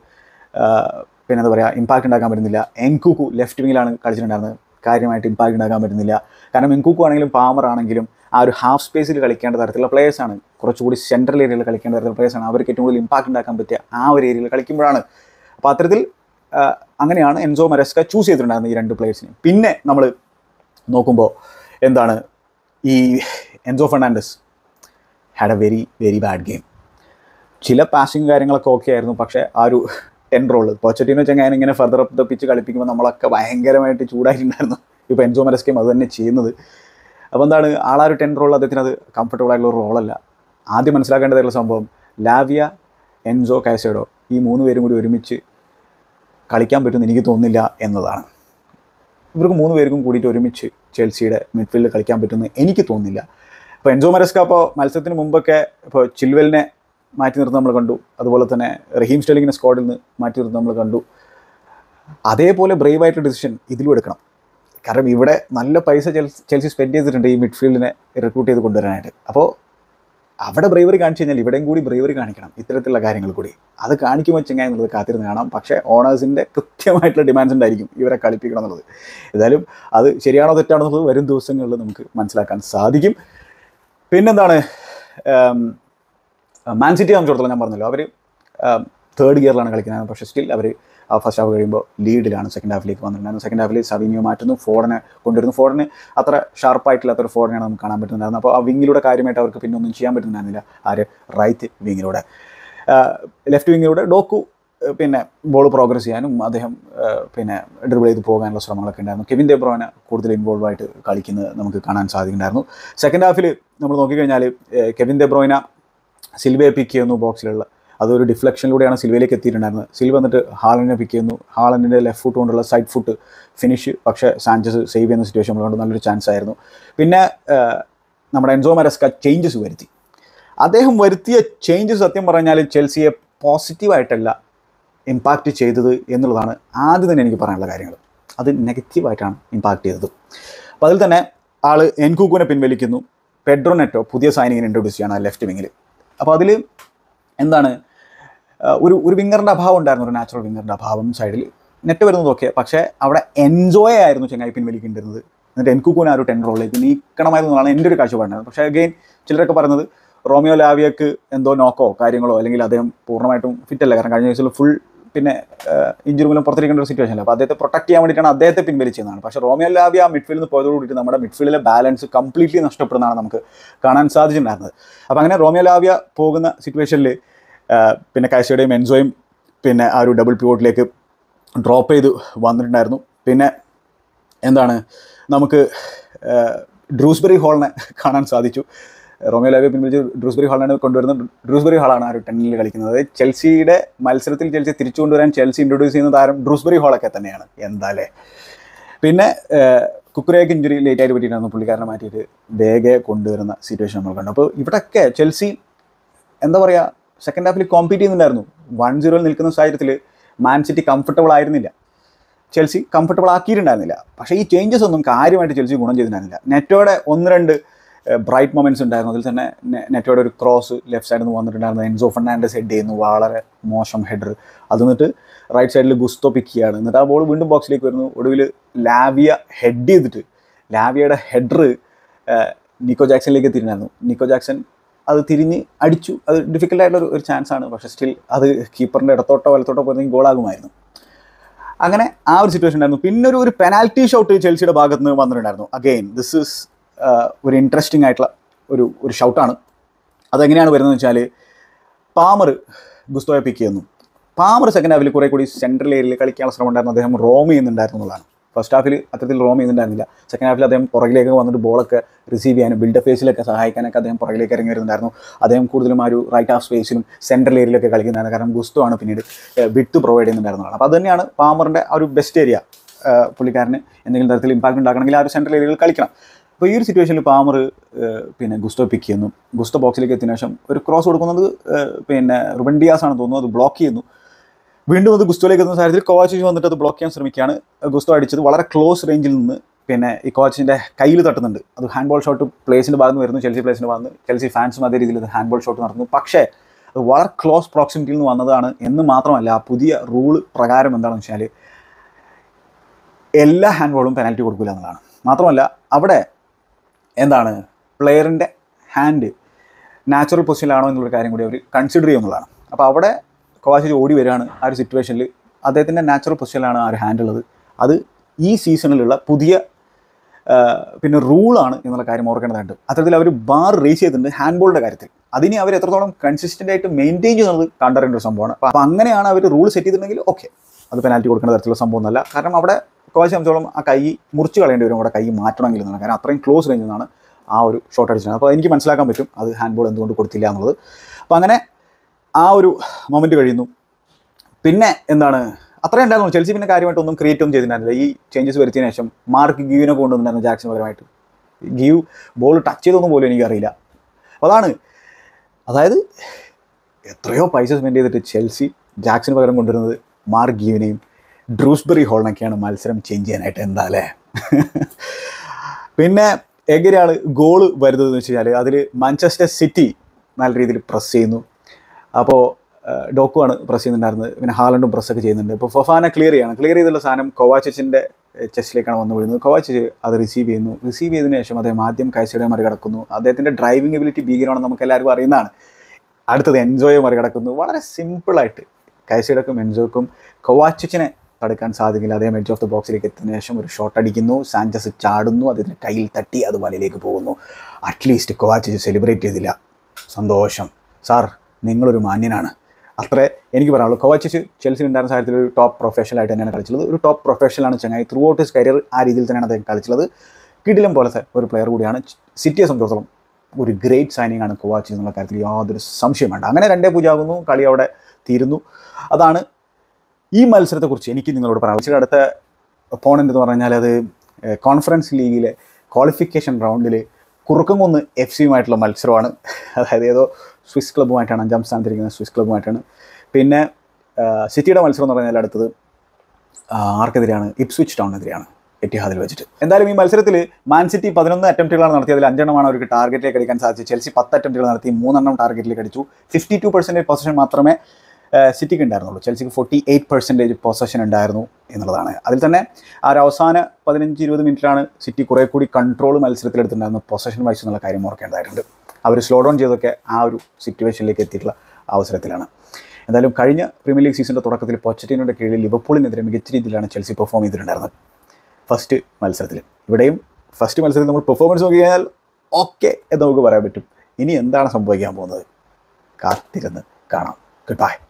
പിന്നെ എന്താ പറയുക ഇമ്പാക്റ്റ് ഉണ്ടാക്കാൻ പറ്റുന്നില്ല. എൻകുക്കു ലെഫ്റ്റ് വിങ്ങിലാണ് കളിച്ചിട്ടുണ്ടായിരുന്നത്. കാര്യമായിട്ട് ഇമ്പാക്റ്റ് ഉണ്ടാക്കാൻ പറ്റുന്നില്ല. കാരണം എൻകുക്കു ആണെങ്കിലും പാമർ ആണെങ്കിലും ആ ഒരു ഹാഫ് സ്പേസിൽ കളിക്കേണ്ട തരത്തിലുള്ള പ്ലേയേഴ്സാണ്. കുറച്ചുകൂടി സെൻട്രൽ ഏരിയയിൽ കളിക്കേണ്ട തരത്തിലുള്ള പ്ലേയേഴ്സാണ്. അവർക്ക് ഏറ്റവും കൂടുതൽ ഇമ്പാക്റ്റ് ഉണ്ടാക്കാൻ പറ്റിയ ആ ഒരു ഏരിയയിൽ കളിക്കുമ്പോഴാണ്. അപ്പോൾ അത്തരത്തിൽ അങ്ങനെയാണ് എൻസോ മരസ്ക ചൂസ് ചെയ്തിട്ടുണ്ടായിരുന്നത് ഈ രണ്ട് പ്ലേയേഴ്സിനെ. പിന്നെ നമ്മൾ നോക്കുമ്പോൾ എന്താണ്, ഈ Enzo Fernandez had a very very bad game. ചില പാസിങ് കാര്യങ്ങളൊക്കെ ഓക്കെ ആയിരുന്നു. പക്ഷേ ആ ഒരു ടെൻ റോള് പോച്ചറ്റിനോ ചെങ്ങാൻ ഇങ്ങനെ ഫർദർ അപ്പ് ദ പിച്ച് കളിപ്പിക്കുമ്പോൾ നമ്മളൊക്കെ ഭയങ്കരമായിട്ട് ചൂടായിട്ടുണ്ടായിരുന്നു. ഇപ്പോൾ എൻസോ മരസ്കയും അത് തന്നെ ചെയ്യുന്നത്. അപ്പോൾ എന്താണ്, ആളാ ഒരു ടെൻ റോൾ അദ്ദേഹത്തിന് അത് കംഫർട്ടബിൾ ആയിട്ടുള്ള ഒരു റോളല്ല. ആദ്യം മനസ്സിലാക്കേണ്ടതായിട്ടുള്ള സംഭവം, ലാവിയ, എൻസോ കാസേഡോ ഈ മൂന്ന് പേരും കൂടി ഒരുമിച്ച് കളിക്കാൻ പറ്റുമെന്ന് എനിക്ക് തോന്നുന്നില്ല എന്നതാണ്. ഇവർക്ക് മൂന്ന് പേർക്കും കൂടിയിട്ട് ഒരുമിച്ച് ചെൽസിയുടെ മിഡ്ഫീൽഡിൽ കളിക്കാൻ പറ്റുമെന്ന് എനിക്ക് തോന്നുന്നില്ല. ഇപ്പോൾ എൻസോ മരസ്ക ഇപ്പോൾ മത്സരത്തിന് മുമ്പൊക്കെ ഇപ്പോൾ ചിൽവെലിനെ മാറ്റി നിർത്തി നമ്മൾ കണ്ടു. അതുപോലെ തന്നെ റഹീം സ്റ്റെർലിങ്ങിനെ സ്ക്വാഡിൽ നിന്ന് മാറ്റി നിർത്തി നമ്മൾ കണ്ടു. അതേപോലെ ബ്രേവായിട്ട് ഡിസിഷൻ ഇതിലും എടുക്കണം. കാരണം ഇവിടെ നല്ല പൈസ ചെൽസി സ്പെൻഡ് ചെയ്തിട്ടുണ്ട് ഈ മിഡ്ഫീൽഡിനെ റിക്രൂട്ട് ചെയ്ത് കൊണ്ടുവരാനായിട്ട്. അപ്പോൾ അവിടെ ബ്രേവറി കാണിച്ചു കഴിഞ്ഞാൽ ഇവിടെയും കൂടി ബ്രേവറി കാണിക്കണം. ഇത്തരത്തിലുള്ള കാര്യങ്ങൾ കൂടി അത് കാണിക്കുമ്പോൾ ചെങ്ങായി എന്നുള്ളത് കാത്തിരുന്ന് കാണാം. പക്ഷേ ഓണേഴ്സിൻ്റെ കൃത്യമായിട്ടുള്ള ഡിമാൻഡ്സ് ഉണ്ടായിരിക്കും ഇവരെ കളിപ്പിക്കണം എന്നുള്ളത്. ഏതായാലും അത് ശരിയാണോ തെറ്റാണോ എന്നുള്ളത് വരും ദിവസങ്ങളിൽ നമുക്ക് മനസ്സിലാക്കാൻ സാധിക്കും. പിന്നെന്താണ്, മാൻ സിറ്റി സംബന്ധിച്ചിടത്തോളം ഞാൻ പറഞ്ഞല്ലോ, അവർ തേർഡ് ഗിയറിലാണ് കളിക്കുന്നത്. പക്ഷേ സ്റ്റിൽ അവർ ആ ഫസ്റ്റ് ഹാഫ് കഴിയുമ്പോൾ ലീഡിലാണ് സെക്കൻഡ് ഹാഫിലേക്ക് വന്നിട്ടുണ്ടായിരുന്നു. സെക്കൻഡ് ഹാഫിൽ സവിനിയോ മാറ്റുന്നു, ഫോർഡിനെ കൊണ്ടുവരുന്നു. ഫോർഡിന് അത്ര ഷാർപ്പായിട്ടില്ലാത്തൊരു ഫോർഡിനെയാണ് നമുക്ക് കാണാൻ പറ്റുന്നുണ്ടായിരുന്നു. അപ്പോൾ ആ വിങ്ങിലൂടെ കാര്യമായിട്ട് അവർക്ക് പിന്നെ ഒന്നും ചെയ്യാൻ പറ്റുന്നുണ്ടായിരുന്നില്ല. ആര് റൈറ്റ് വിങ്ങിലൂടെ, ലെഫ്റ്റ് വിങ്ങിലൂടെ ഡോക്കു പിന്നെ ബോൾ പ്രോഗ്രസ് ചെയ്യാനും അദ്ദേഹം പിന്നെ ഡ്രിബിൾ ചെയ്ത് പോകാനുള്ള ശ്രമങ്ങളൊക്കെ ഉണ്ടായിരുന്നു. കെവിൻ ദെ ബ്രൂയ്ന കൂടുതൽ ഇൻവോൾവ് ആയിട്ട് കളിക്കുന്നത് നമുക്ക് കാണാൻ സാധിക്കുന്നുണ്ടായിരുന്നു. സെക്കൻഡ് ഹാഫിൽ നമ്മൾ നോക്കിക്കഴിഞ്ഞാൽ കെവിൻ ദെ ബ്രൂയ്ന സിൽവയെ പിക്ക് ചെയ്യുന്നു ബോക്സിലുള്ള. അതൊരു ഡിഫ്ലക്ഷനിലൂടെയാണ് സിൽവയിലേക്ക് എത്തിയിട്ടുണ്ടായിരുന്നത്. സിൽവ വന്നിട്ട് ഹാളൻഡിനെ പിക്ക് ചെയ്യുന്നു. ഹാളൻഡിൻ്റെ ലെഫ്റ്റ് ഫുട്ട് കൊണ്ടുള്ള സൈഡ് ഫുട്ട് ഫിനിഷ്, പക്ഷേ സാഞ്ചസ് സേവ് ചെയ്യുന്ന സിറ്റുവേഷൻ ഉള്ളതുകൊണ്ട് നല്ലൊരു ചാൻസ് ആയിരുന്നു. പിന്നെ നമ്മുടെ എൻസോ മരസ്ക ചേഞ്ചസ് വരുത്തി. അദ്ദേഹം വരുത്തിയ ചേഞ്ചസ് സത്യം പറഞ്ഞാൽ ചെൽസിയെ പോസിറ്റീവായിട്ടല്ല ഇമ്പാക്റ്റ് ചെയ്തത് എന്നുള്ളതാണ് ആദ്യം തന്നെ എനിക്ക് പറയാനുള്ള കാര്യങ്ങൾ. അത് നെഗറ്റീവായിട്ടാണ് ഇമ്പാക്റ്റ് ചെയ്തത്. അപ്പോൾ അതിൽ തന്നെ ആൾ എൻകുക്കുവിനെ പിൻവലിക്കുന്നു. പെഡ്രോ നെറ്റോ പുതിയ സൈനിങ്ങിനെ ഇൻട്രൊഡ്യൂസ് ചെയ്യണം ആ ലെഫ്റ്റ് വിങ്ങിൽ. അപ്പോൾ അതിൽ എന്താണ്, ഒരു ഒരു വിങ്ങറിൻ്റെ അഭാവം ഉണ്ടായിരുന്നു, ഒരു നാച്ചുറൽ വിങ്ങറിൻ്റെ അഭാവം സൈഡിൽ. നെറ്റ് വരുന്നതൊക്കെ, പക്ഷേ അവിടെ എൻജോയ് ആയിരുന്നു ചെങ്ങായി പിൻവലിക്കേണ്ടിരുന്നത്. എന്നിട്ട് എൻകുക്കുവിനെ ആ ഒരു ടെൻ റോളിലേക്ക് നീക്കണമായിരുന്നതാണ് എൻ്റെ ഒരു കാഴ്ചപ്പാടുണ്ടായിരുന്നത്. പക്ഷേ അഗെയിൻ ചിലരൊക്കെ പറയുന്നത് റോമിയോ ലാവിയക്ക് എന്തോ നോക്കോ കാര്യങ്ങളോ അല്ലെങ്കിൽ അദ്ദേഹം പൂർണ്ണമായിട്ടും ഫിറ്റല്ല. കാരണം കഴിഞ്ഞ ദിവസം ഫുൾ പിന്നെ ഇഞ്ചുറി മൂലം പുറത്തിരിക്കേണ്ട ഒരു സിറ്റുവേഷൻ അല്ല. അപ്പോൾ അദ്ദേഹത്തെ പ്രൊട്ടക്ട് ചെയ്യാൻ വേണ്ടിയിട്ടാണ് അദ്ദേഹത്തെ പിൻവലിച്ചതാണ്. പക്ഷേ റോമിയോ ലാവിയ മിഡ്ഫീൽഡിൽ നിന്ന് പോയതോടുകൂടി നമ്മുടെ മിഡ്ഫീൽഡിലെ ബാലൻസ് കംപ്ലീറ്റ്ലി നഷ്ടപ്പെടുന്നതാണ് നമുക്ക് കാണാൻ സാധിച്ചിട്ടുണ്ടായിരുന്നത്. അപ്പോൾ അങ്ങനെ റോമിയോ ലാവിയ പോകുന്ന സിറ്റുവേഷനിൽ പിന്നെ കാസേഡോയും എൻസോയും പിന്നെ ആ ഒരു ഡബിൾ പിവോട്ടിലേക്ക് ഡ്രോപ്പ് ചെയ്ത് വന്നിട്ടുണ്ടായിരുന്നു. പിന്നെ എന്താണ്, നമുക്ക് ഡ്രൂസ്ബെറി ഹാളിനെ കാണാൻ സാധിച്ചു. റോമിയോ ലാവിയ പിൻവലിച്ച് ഡ്രൂസ്ബെറി ഹാളാണ് കൊണ്ടുവരുന്നത്. ഡ്രൂസ്ബെറി ഹാളാണ് ആ ഒരു ടെന്നിൽ കളിക്കുന്നത്. ചെൽസിയുടെ മത്സരത്തിൽ ചെൽസി തിരിച്ചു കൊണ്ടുവരാൻ ചെൽസി ഇൻട്രൊഡ്യൂസ് ചെയ്യുന്ന താരം ഡ്രൂസ്ബെറി ഹാളൊക്കെ തന്നെയാണ്. എന്താല്ലേ. പിന്നെ കുക്കുരേക്ക് ഇഞ്ചുറി ലേറ്റായിട്ട് പറ്റിയിട്ടാണ് പുള്ളിക്കാരനെ മാറ്റിയിട്ട് വേഗം കൊണ്ടുവരുന്ന സിറ്റുവേഷൻ നമ്മൾ കണ്ടു. അപ്പോൾ ഇവിടെയൊക്കെ ചെൽസി എന്താ പറയുക, സെക്കൻഡ് ഹാഫിൽ കോമ്പീറ്റ് ചെയ്യുന്നുണ്ടായിരുന്നു. വൺ സീറോയിൽ നിൽക്കുന്ന സാഹചര്യത്തിൽ മാൻ സിറ്റി കംഫർട്ടബിൾ ആയിരുന്നില്ല, ചെൽസി കംഫർട്ടബിൾ ആക്കിയിട്ടുണ്ടായിരുന്നില്ല. പക്ഷേ ഈ ചേഞ്ചസ് ഒന്നും കാര്യമായിട്ട് ചെൽസി ഗുണം ചെയ്തിട്ടുണ്ടായിരുന്നില്ല. നെറ്റോയുടെ ഒന്ന് രണ്ട് ബ്രൈറ്റ് മൊമെൻറ്റ്സ് ഉണ്ടായിരുന്നു. അതിൽ തന്നെ നെറ്റോയുടെ ഒരു ക്രോസ് ലെഫ്റ്റ് സൈഡിൽ നിന്ന് വന്നിട്ടുണ്ടായിരുന്നു. എൻസോ ഫെർണാണ്ടസ് ഹെഡ് ചെയ്യുന്നു, വളരെ മോശം ഹെഡർ. അത് എന്നിട്ട് റൈറ്റ് സൈഡിൽ ഗുസ്തോ പിക്ക് ചെയ്യാണ്. എന്നിട്ട് ആ ബോൾ വീണ്ടും ബോക്സിലേക്ക് വരുന്നു. ഒടുവിൽ ലാവിയ ഹെഡ് ചെയ്തിട്ട് ലാവിയയുടെ ഹെഡർ നിക്കോ ജാക്സണിലേക്ക് തിരിഞ്ഞായിരുന്നു. നിക്കോ ജാക്സൺ അത് തിരിഞ്ഞ് അടിച്ചു. അത് ഡിഫിക്കൽട്ടായിട്ടുള്ള ഒരു ചാൻസ് ആണ്, പക്ഷേ സ്റ്റിൽ അത് കീപ്പറിൻ്റെ ഇടത്തോട്ടോ വലത്തോട്ടോ പോയിരുന്നെങ്കിൽ ഗോളാകുമായിരുന്നു. അങ്ങനെ ആ ഒരു സിറ്റുവേഷൻ ഉണ്ടായിരുന്നു. പിന്നെ ഒരു ഒരു പെനാൽറ്റി ഷോട്ട് ചെൽസിയുടെ ഭാഗത്ത് നിന്ന് വന്നിട്ടുണ്ടായിരുന്നു. അഗെയിൻ ദിസ് ഈസ് ഒരു ഇൻട്രസ്റ്റിംഗ് ആയിട്ടുള്ള ഒരു ഒരു ഷൗട്ടാണ്. അതെങ്ങനെയാണ് വരുന്നതെന്ന് വെച്ചാൽ, പാമർ ഗുസ്തോയെ പിക്ക് ചെയ്യുന്നു. പാമർ സെക്കൻഡ് ഹാഫിൽ കുറേ കൂടി സെൻട്രൽ ഏരിയയിൽ കളിക്കാനുള്ള ശ്രമം ഉണ്ടായിരുന്നു. അദ്ദേഹം റോം ചെയ്യുന്നുണ്ടായിരുന്നു എന്നുള്ളതാണ്. ഫസ്റ്റ് ഹാഫിൽ അത്തരത്തിൽ റോം ചെയ്യുന്നുണ്ടായിരുന്നില്ല. സെക്കൻഡ് ഹാഫിൽ അദ്ദേഹം പുറകിലേക്ക് വന്നിട്ട് ബോളൊക്കെ റിസീവ് ചെയ്യാനും ബിൽഡപ്പ് ഫേസിലൊക്കെ സഹായിക്കാനൊക്കെ അദ്ദേഹം പുറകിലേക്ക് ഇറങ്ങി വരുന്നുണ്ടായിരുന്നു. അദ്ദേഹം കൂടുതലും ആ ഒരു റൈറ്റ് ഹാഫ് സ്പേസിലും സെൻട്രൽ ഏരിയയിലൊക്കെ കളിക്കുന്നതാണ്. കാരണം ഗുസ്തോ ആണ് പിന്നീട് വിട്ട് പ്രൊവൈഡ് ചെയ്യുന്നുണ്ടായിരുന്നതാണ്. അപ്പോൾ അത് തന്നെയാണ് പാമറിൻ്റെ ആ ഒരു ബെസ്റ്റ് ഏരിയ. പുള്ളിക്കാരന് എന്തെങ്കിലും തരത്തിൽ ഇമ്പാക്റ്റ് ഉണ്ടാക്കണമെങ്കിൽ ആ ഒരു സെൻട്രൽ ഏരിയയിൽ കളിക്കണം. അപ്പോൾ ഈ ഒരു സിറ്റുവേഷനിൽ പാമർ പിന്നെ ഗുസ്തോ പിക്ക് ചെയ്യുന്നു. ഗുസ്തോ ബോക്സിലേക്ക് എത്തിയ ശേഷം ഒരു ക്രോസ് കൊടുക്കുന്നത് പിന്നെ റുബൻ ഡിയാസ് ആണെന്ന് തോന്നുന്നു. അത് ബ്ലോക്ക് ചെയ്യുന്നു. വീണ്ടും അത് ഗുസ്തോയിലേക്ക് എത്തുന്ന സാഹചര്യത്തിൽ കോവാച്ചിച്ച് വന്നിട്ട് അത് ബ്ലോക്ക് ചെയ്യാൻ ശ്രമിക്കുകയാണ്. ഗുസ്തോ അടിച്ചത് വളരെ ക്ലോസ് റേഞ്ചിൽ നിന്ന് പിന്നെ ഈ കോവാച്ചിൻ്റെ കയ്യിൽ തട്ടുന്നുണ്ട്. അത് ഹാൻഡ് ബോൾ ഷോട്ട് പ്ലേസിൻ്റെ ഭാഗത്ത് നിന്ന് വരുന്നു. ചെൽസി പ്ലേസിൻ്റെ ഭാഗത്ത് നിന്ന് ചെൽസി ഫാൻസും അതേ രീതിയിൽ അത് ഹാൻഡ് ബോൾ ഷോട്ട് നടത്തുന്നു. പക്ഷേ അത് വളരെ ക്ലോസ് പ്രോക്സിമിറ്റിയിൽ നിന്ന് വന്നതാണ് എന്ന് മാത്രമല്ല, ആ പുതിയ റൂള് പ്രകാരം എന്താണെന്ന് വെച്ചാൽ എല്ലാ ഹാൻഡ് ബോളും പെനാൽറ്റി കൊടുക്കില്ല എന്നുള്ളതാണ്. മാത്രമല്ല അവിടെ എന്താണ് പ്ലെയറിൻ്റെ ഹാൻഡ് നാച്ചുറൽ പൊസിഷനിലാണോ എന്നുള്ളൊരു കാര്യം കൂടി അവർ കൺസിഡർ ചെയ്യുന്നതാണ്. അപ്പോൾ അവിടെ കോവാച്ചിച്ച് ഓടി വരികയാണ്. ആ ഒരു സിറ്റുവേഷനിൽ അദ്ദേഹത്തിൻ്റെ നാച്ചുറൽ പൊസിഷനിലാണ് ആ ഒരു ഹാൻഡ് ഉള്ളത്. അത് ഈ സീസണിലുള്ള പുതിയ പിന്നെ റൂളാണ് എന്നുള്ള കാര്യം ഓർക്കേണ്ടതുണ്ട്. അത്തരത്തിൽ അവർ ബാർ റേസ് ചെയ്തിട്ടുണ്ട് ഹാൻഡ് ബോളിൻ്റെ കാര്യത്തിൽ. അതിനെ അവർ എത്രത്തോളം കൺസിസ്റ്റൻ്റ് ആയിട്ട് മെയിൻറ്റെയിൻ ചെയ്യുന്നത് കണ്ടറിയേണ്ട ഒരു സംഭവമാണ്. അപ്പോൾ അങ്ങനെയാണ് അവർ റൂൾ സെറ്റ് ചെയ്തിട്ടുണ്ടെങ്കിൽ ഓക്കെ, അത് പെനാൽറ്റി കൊടുക്കേണ്ട തരത്തിലുള്ള സംഭവം ഒന്നല്ല. കാരണം അവിടെ കോവാച്ചിയെ സംബന്ധിച്ചോളം ആ കൈ മുറിച്ച് കളയേണ്ടി വരും അവിടെ കൈ മാറ്റണമെങ്കിൽ എന്നാണ്. കാരണം അത്രയും ക്ലോസ് റേഞ്ചിൽ നിന്നാണ് ആ ഒരു ഷോട്ട് അടിച്ചത്. അപ്പോൾ എനിക്ക് മനസ്സിലാക്കാൻ പറ്റും അത് ഹാൻഡ് ബോൾ എന്തുകൊണ്ട് കൊടുത്തില്ല എന്നുള്ളത്. അപ്പോൾ അങ്ങനെ ആ ഒരു മൊമെൻറ്റ് കഴിയുന്നു. പിന്നെ എന്താണ് അത്രയും ഉണ്ടായിരുന്നു. ചെൽസി പിന്നെ കാര്യമായിട്ടൊന്നും ക്രിയേറ്റ് ഒന്നും ചെയ്തിട്ടുണ്ടായിരുന്നില്ല. ഈ ചേഞ്ചസ് വരുത്തിയതിനു ശേഷം മാർക്ക് ഗീവിനെ കൊണ്ടുവന്നിട്ടുണ്ടായിരുന്നു ജാക്സന് പകരമായിട്ട്. ഗീവ് ബോൾ ടച്ച് ചെയ്തൊന്നും പോലും എനിക്കറിയില്ല. അതാണ് അതായത് എത്രയോ പൈസ സ്പെൻഡ് ചെയ്തിട്ട് ചെൽസി ജാക്സന് പകരം കൊണ്ടുവരുന്നത് മാർക്ക് ഗീവിനെയും ഡ്രൂസ്ബറി ഹോളിനൊക്കെയാണ് മത്സരം ചേഞ്ച് ചെയ്യാനായിട്ട്. എന്താ അല്ലേ? പിന്നെ എങ്ങനെയാണ് ഗോള് വരുന്നതെന്ന് വെച്ച് കഴിഞ്ഞാൽ അതിൽ മാഞ്ചസ്റ്റർ സിറ്റി നല്ല രീതിയിൽ പ്രസ് ചെയ്യുന്നു. അപ്പോൾ ഡോക്കുമാണ് പ്രസ് ചെയ്യുന്നുണ്ടായിരുന്നത്. പിന്നെ ഹാലണ്ടും പ്രസ്സൊക്കെ ചെയ്യുന്നുണ്ട്. ഇപ്പോൾ ഫൊഫാന ക്ലിയർ ചെയ്യണം. ക്ലിയർ ചെയ്തുള്ള സാധനം കൊവാച്ചിച്ചിൻ്റെ ചെസ്റ്റിലേക്കാണ് വന്നു വീഴുന്നത്. കൊവാച്ചിച്ച് അത് റിസീവ് ചെയ്യുന്നു. റിസീവ് ചെയ്തതിനു ശേഷം അദ്ദേഹം ആദ്യം കൈസയുടെ മറികടക്കുന്നു. അദ്ദേഹത്തിൻ്റെ ഡ്രൈവിംഗ് എബിലിറ്റി ഭീകരമാണെന്ന് നമുക്ക് എല്ലാവർക്കും അറിയുന്നതാണ്. അടുത്തത് എൻജോയെ മറികടക്കുന്നു. വളരെ സിമ്പിളായിട്ട് കൈസയുടെക്കും എൻജോയ്ക്കും കൊവാച്ചിച്ചിനെ തടുക്കാൻ സാധിക്കില്ല. അദ്ദേഹം എഡ്ജ് ഓഫ് ദ ബോക്സിലേക്ക് എത്തുന്ന ശേഷം ഒരു ഷോട്ട് അടിക്കുന്നു. സാഞ്ചസ് ചാടുന്നു. അതിൻ്റെ കയ്യിൽ തട്ടി അത് വലയിലേക്ക് പോകുന്നു. അറ്റ്ലീസ്റ്റ് കൊവാച്ചിച്ച് സെലിബ്രേറ്റ് ചെയ്തില്ല. സന്തോഷം സാർ, നിങ്ങളൊരു മാന്യനാണ്. അത്രേ എനിക്ക് പറയാനുള്ളൂ. കൊവാച്ചിച്ച് ചെൽസി ഉണ്ടായിരുന്ന സാഹചര്യത്തിൽ ഒരു ടോപ്പ് പ്രൊഫഷണലായിട്ട് തന്നെയാണ് കളിച്ചുള്ളത്. ഒരു ടോപ്പ് പ്രൊഫഷണലാണ് ചങ്ങായി. ത്രൂ ഔട്ട് ഹിസ് കരിയർ ആ രീതിയിൽ തന്നെയാണ് അദ്ദേഹം കളിച്ചുള്ളത്. കിടിലം പോലത്തെ ഒരു പ്ലെയർ കൂടിയാണ്. സിറ്റിയെ സംബന്ധിച്ചിടത്തോളം ഒരു ഗ്രേറ്റ് സൈനിങ് ആണ് കൊവാച്ചിച്ച് എന്നുള്ള കാര്യത്തിൽ യാതൊരു സംശയം വേണ്ട. അങ്ങനെ രണ്ടേ പൂജ്യം ആകുന്നു. കളി അവിടെ തീരുന്നു. അതാണ് ഈ മത്സരത്തെക്കുറിച്ച് എനിക്ക് നിങ്ങളോട് പറയാം. ചില അടുത്ത ഒപ്പോണൻ്റ് എന്ന് പറഞ്ഞാൽ അത് കോൺഫറൻസ് ലീഗിലെ ക്വാളിഫിക്കേഷൻ റൗണ്ടിൽ കുറുക്കംകുന്ന് എഫ് സിയുമായിട്ടുള്ള മത്സരമാണ്. അതായത് ഏതോ സ്വിസ് ക്ലബ്ബുമായിട്ടാണ്, അഞ്ചാം സ്ഥാനത്തിരിക്കുന്ന സ്വിസ് ക്ലബ്ബുമായിട്ടാണ്. പിന്നെ സിറ്റിയുടെ മത്സരം എന്ന് പറഞ്ഞാൽ അടുത്തത് ആർക്കെതിരെയാണ്? ഇപ്സ്വിച്ച് ടൗണിനെതിരെയാണ് എറ്റിഹാദിൽ വെച്ചിട്ട്. എന്തായാലും ഈ മത്സരത്തിൽ മാൻ സിറ്റി പതിനൊന്ന് അറ്റംപ്റ്റുകളാണ് നടത്തിയത്. അതിൽ അഞ്ചെണ്ണമാണ് അവർക്ക് ടാർഗറ്റിലേക്ക് അടിക്കാൻ സാധിച്ചത്. ചെൽസി പത്ത് അറ്റംപ്റ്റുകൾ നടത്തി, മൂന്നെണ്ണം ടാർഗറ്റിലേക്ക് അടിച്ചു. ഫിഫ്റ്റി ടു പെർസെൻറ്റേജ് പൊസിഷൻ മാത്രമേ സിറ്റിക്ക് ഉണ്ടായിരുന്നുള്ളൂ. ചെൽസിക്ക് ഫോർട്ടി എയ്റ്റ് പെർസെൻറ്റേജ് പൊസഷൻ ഉണ്ടായിരുന്നു എന്നുള്ളതാണ്. അതിൽ തന്നെ ആ ഒരു അവസാന പതിനഞ്ച് ഇരുപത് മിനിറ്റിലാണ് സിറ്റി കുറേ കൂടി കൺട്രോൾ മത്സരത്തിലെടുത്തിട്ടുണ്ടായിരുന്നു പൊസഷൻ വൈസ് എന്നുള്ള കാര്യം ഓർക്കേണ്ടതായിട്ടുണ്ട്. അവർ സ്ലോ ഡൗൺ ചെയ്തൊക്കെ ആ ഒരു സിറ്റുവേഷനിലേക്ക് എത്തിയിട്ടുള്ള അവസരത്തിലാണ്. എന്തായാലും കഴിഞ്ഞ പ്രീമിയർ ലീഗ് സീസണിൻ്റെ തുടക്കത്തിൽ പൊച്ചറ്റീനോയുടെ കീഴിൽ ലിവർപൂളിനെതിരെ മികച്ച രീതിയിലാണ് ചെൽസി പെർഫോം ചെയ്തിട്ടുണ്ടായിരുന്നത് ഫസ്റ്റ് മത്സരത്തിൽ. ഇവിടെയും ഫസ്റ്റ് മത്സരത്തിൽ നമ്മൾ പെർഫോമൻസ് നോക്കി കഴിഞ്ഞാൽ ഓക്കെ എന്ന് നമുക്ക് പറയാൻ പറ്റും. ഇനി എന്താണ് സംഭവിക്കാൻ പോകുന്നത് കാത്തിരുന്ന് കാണാം. Good bye.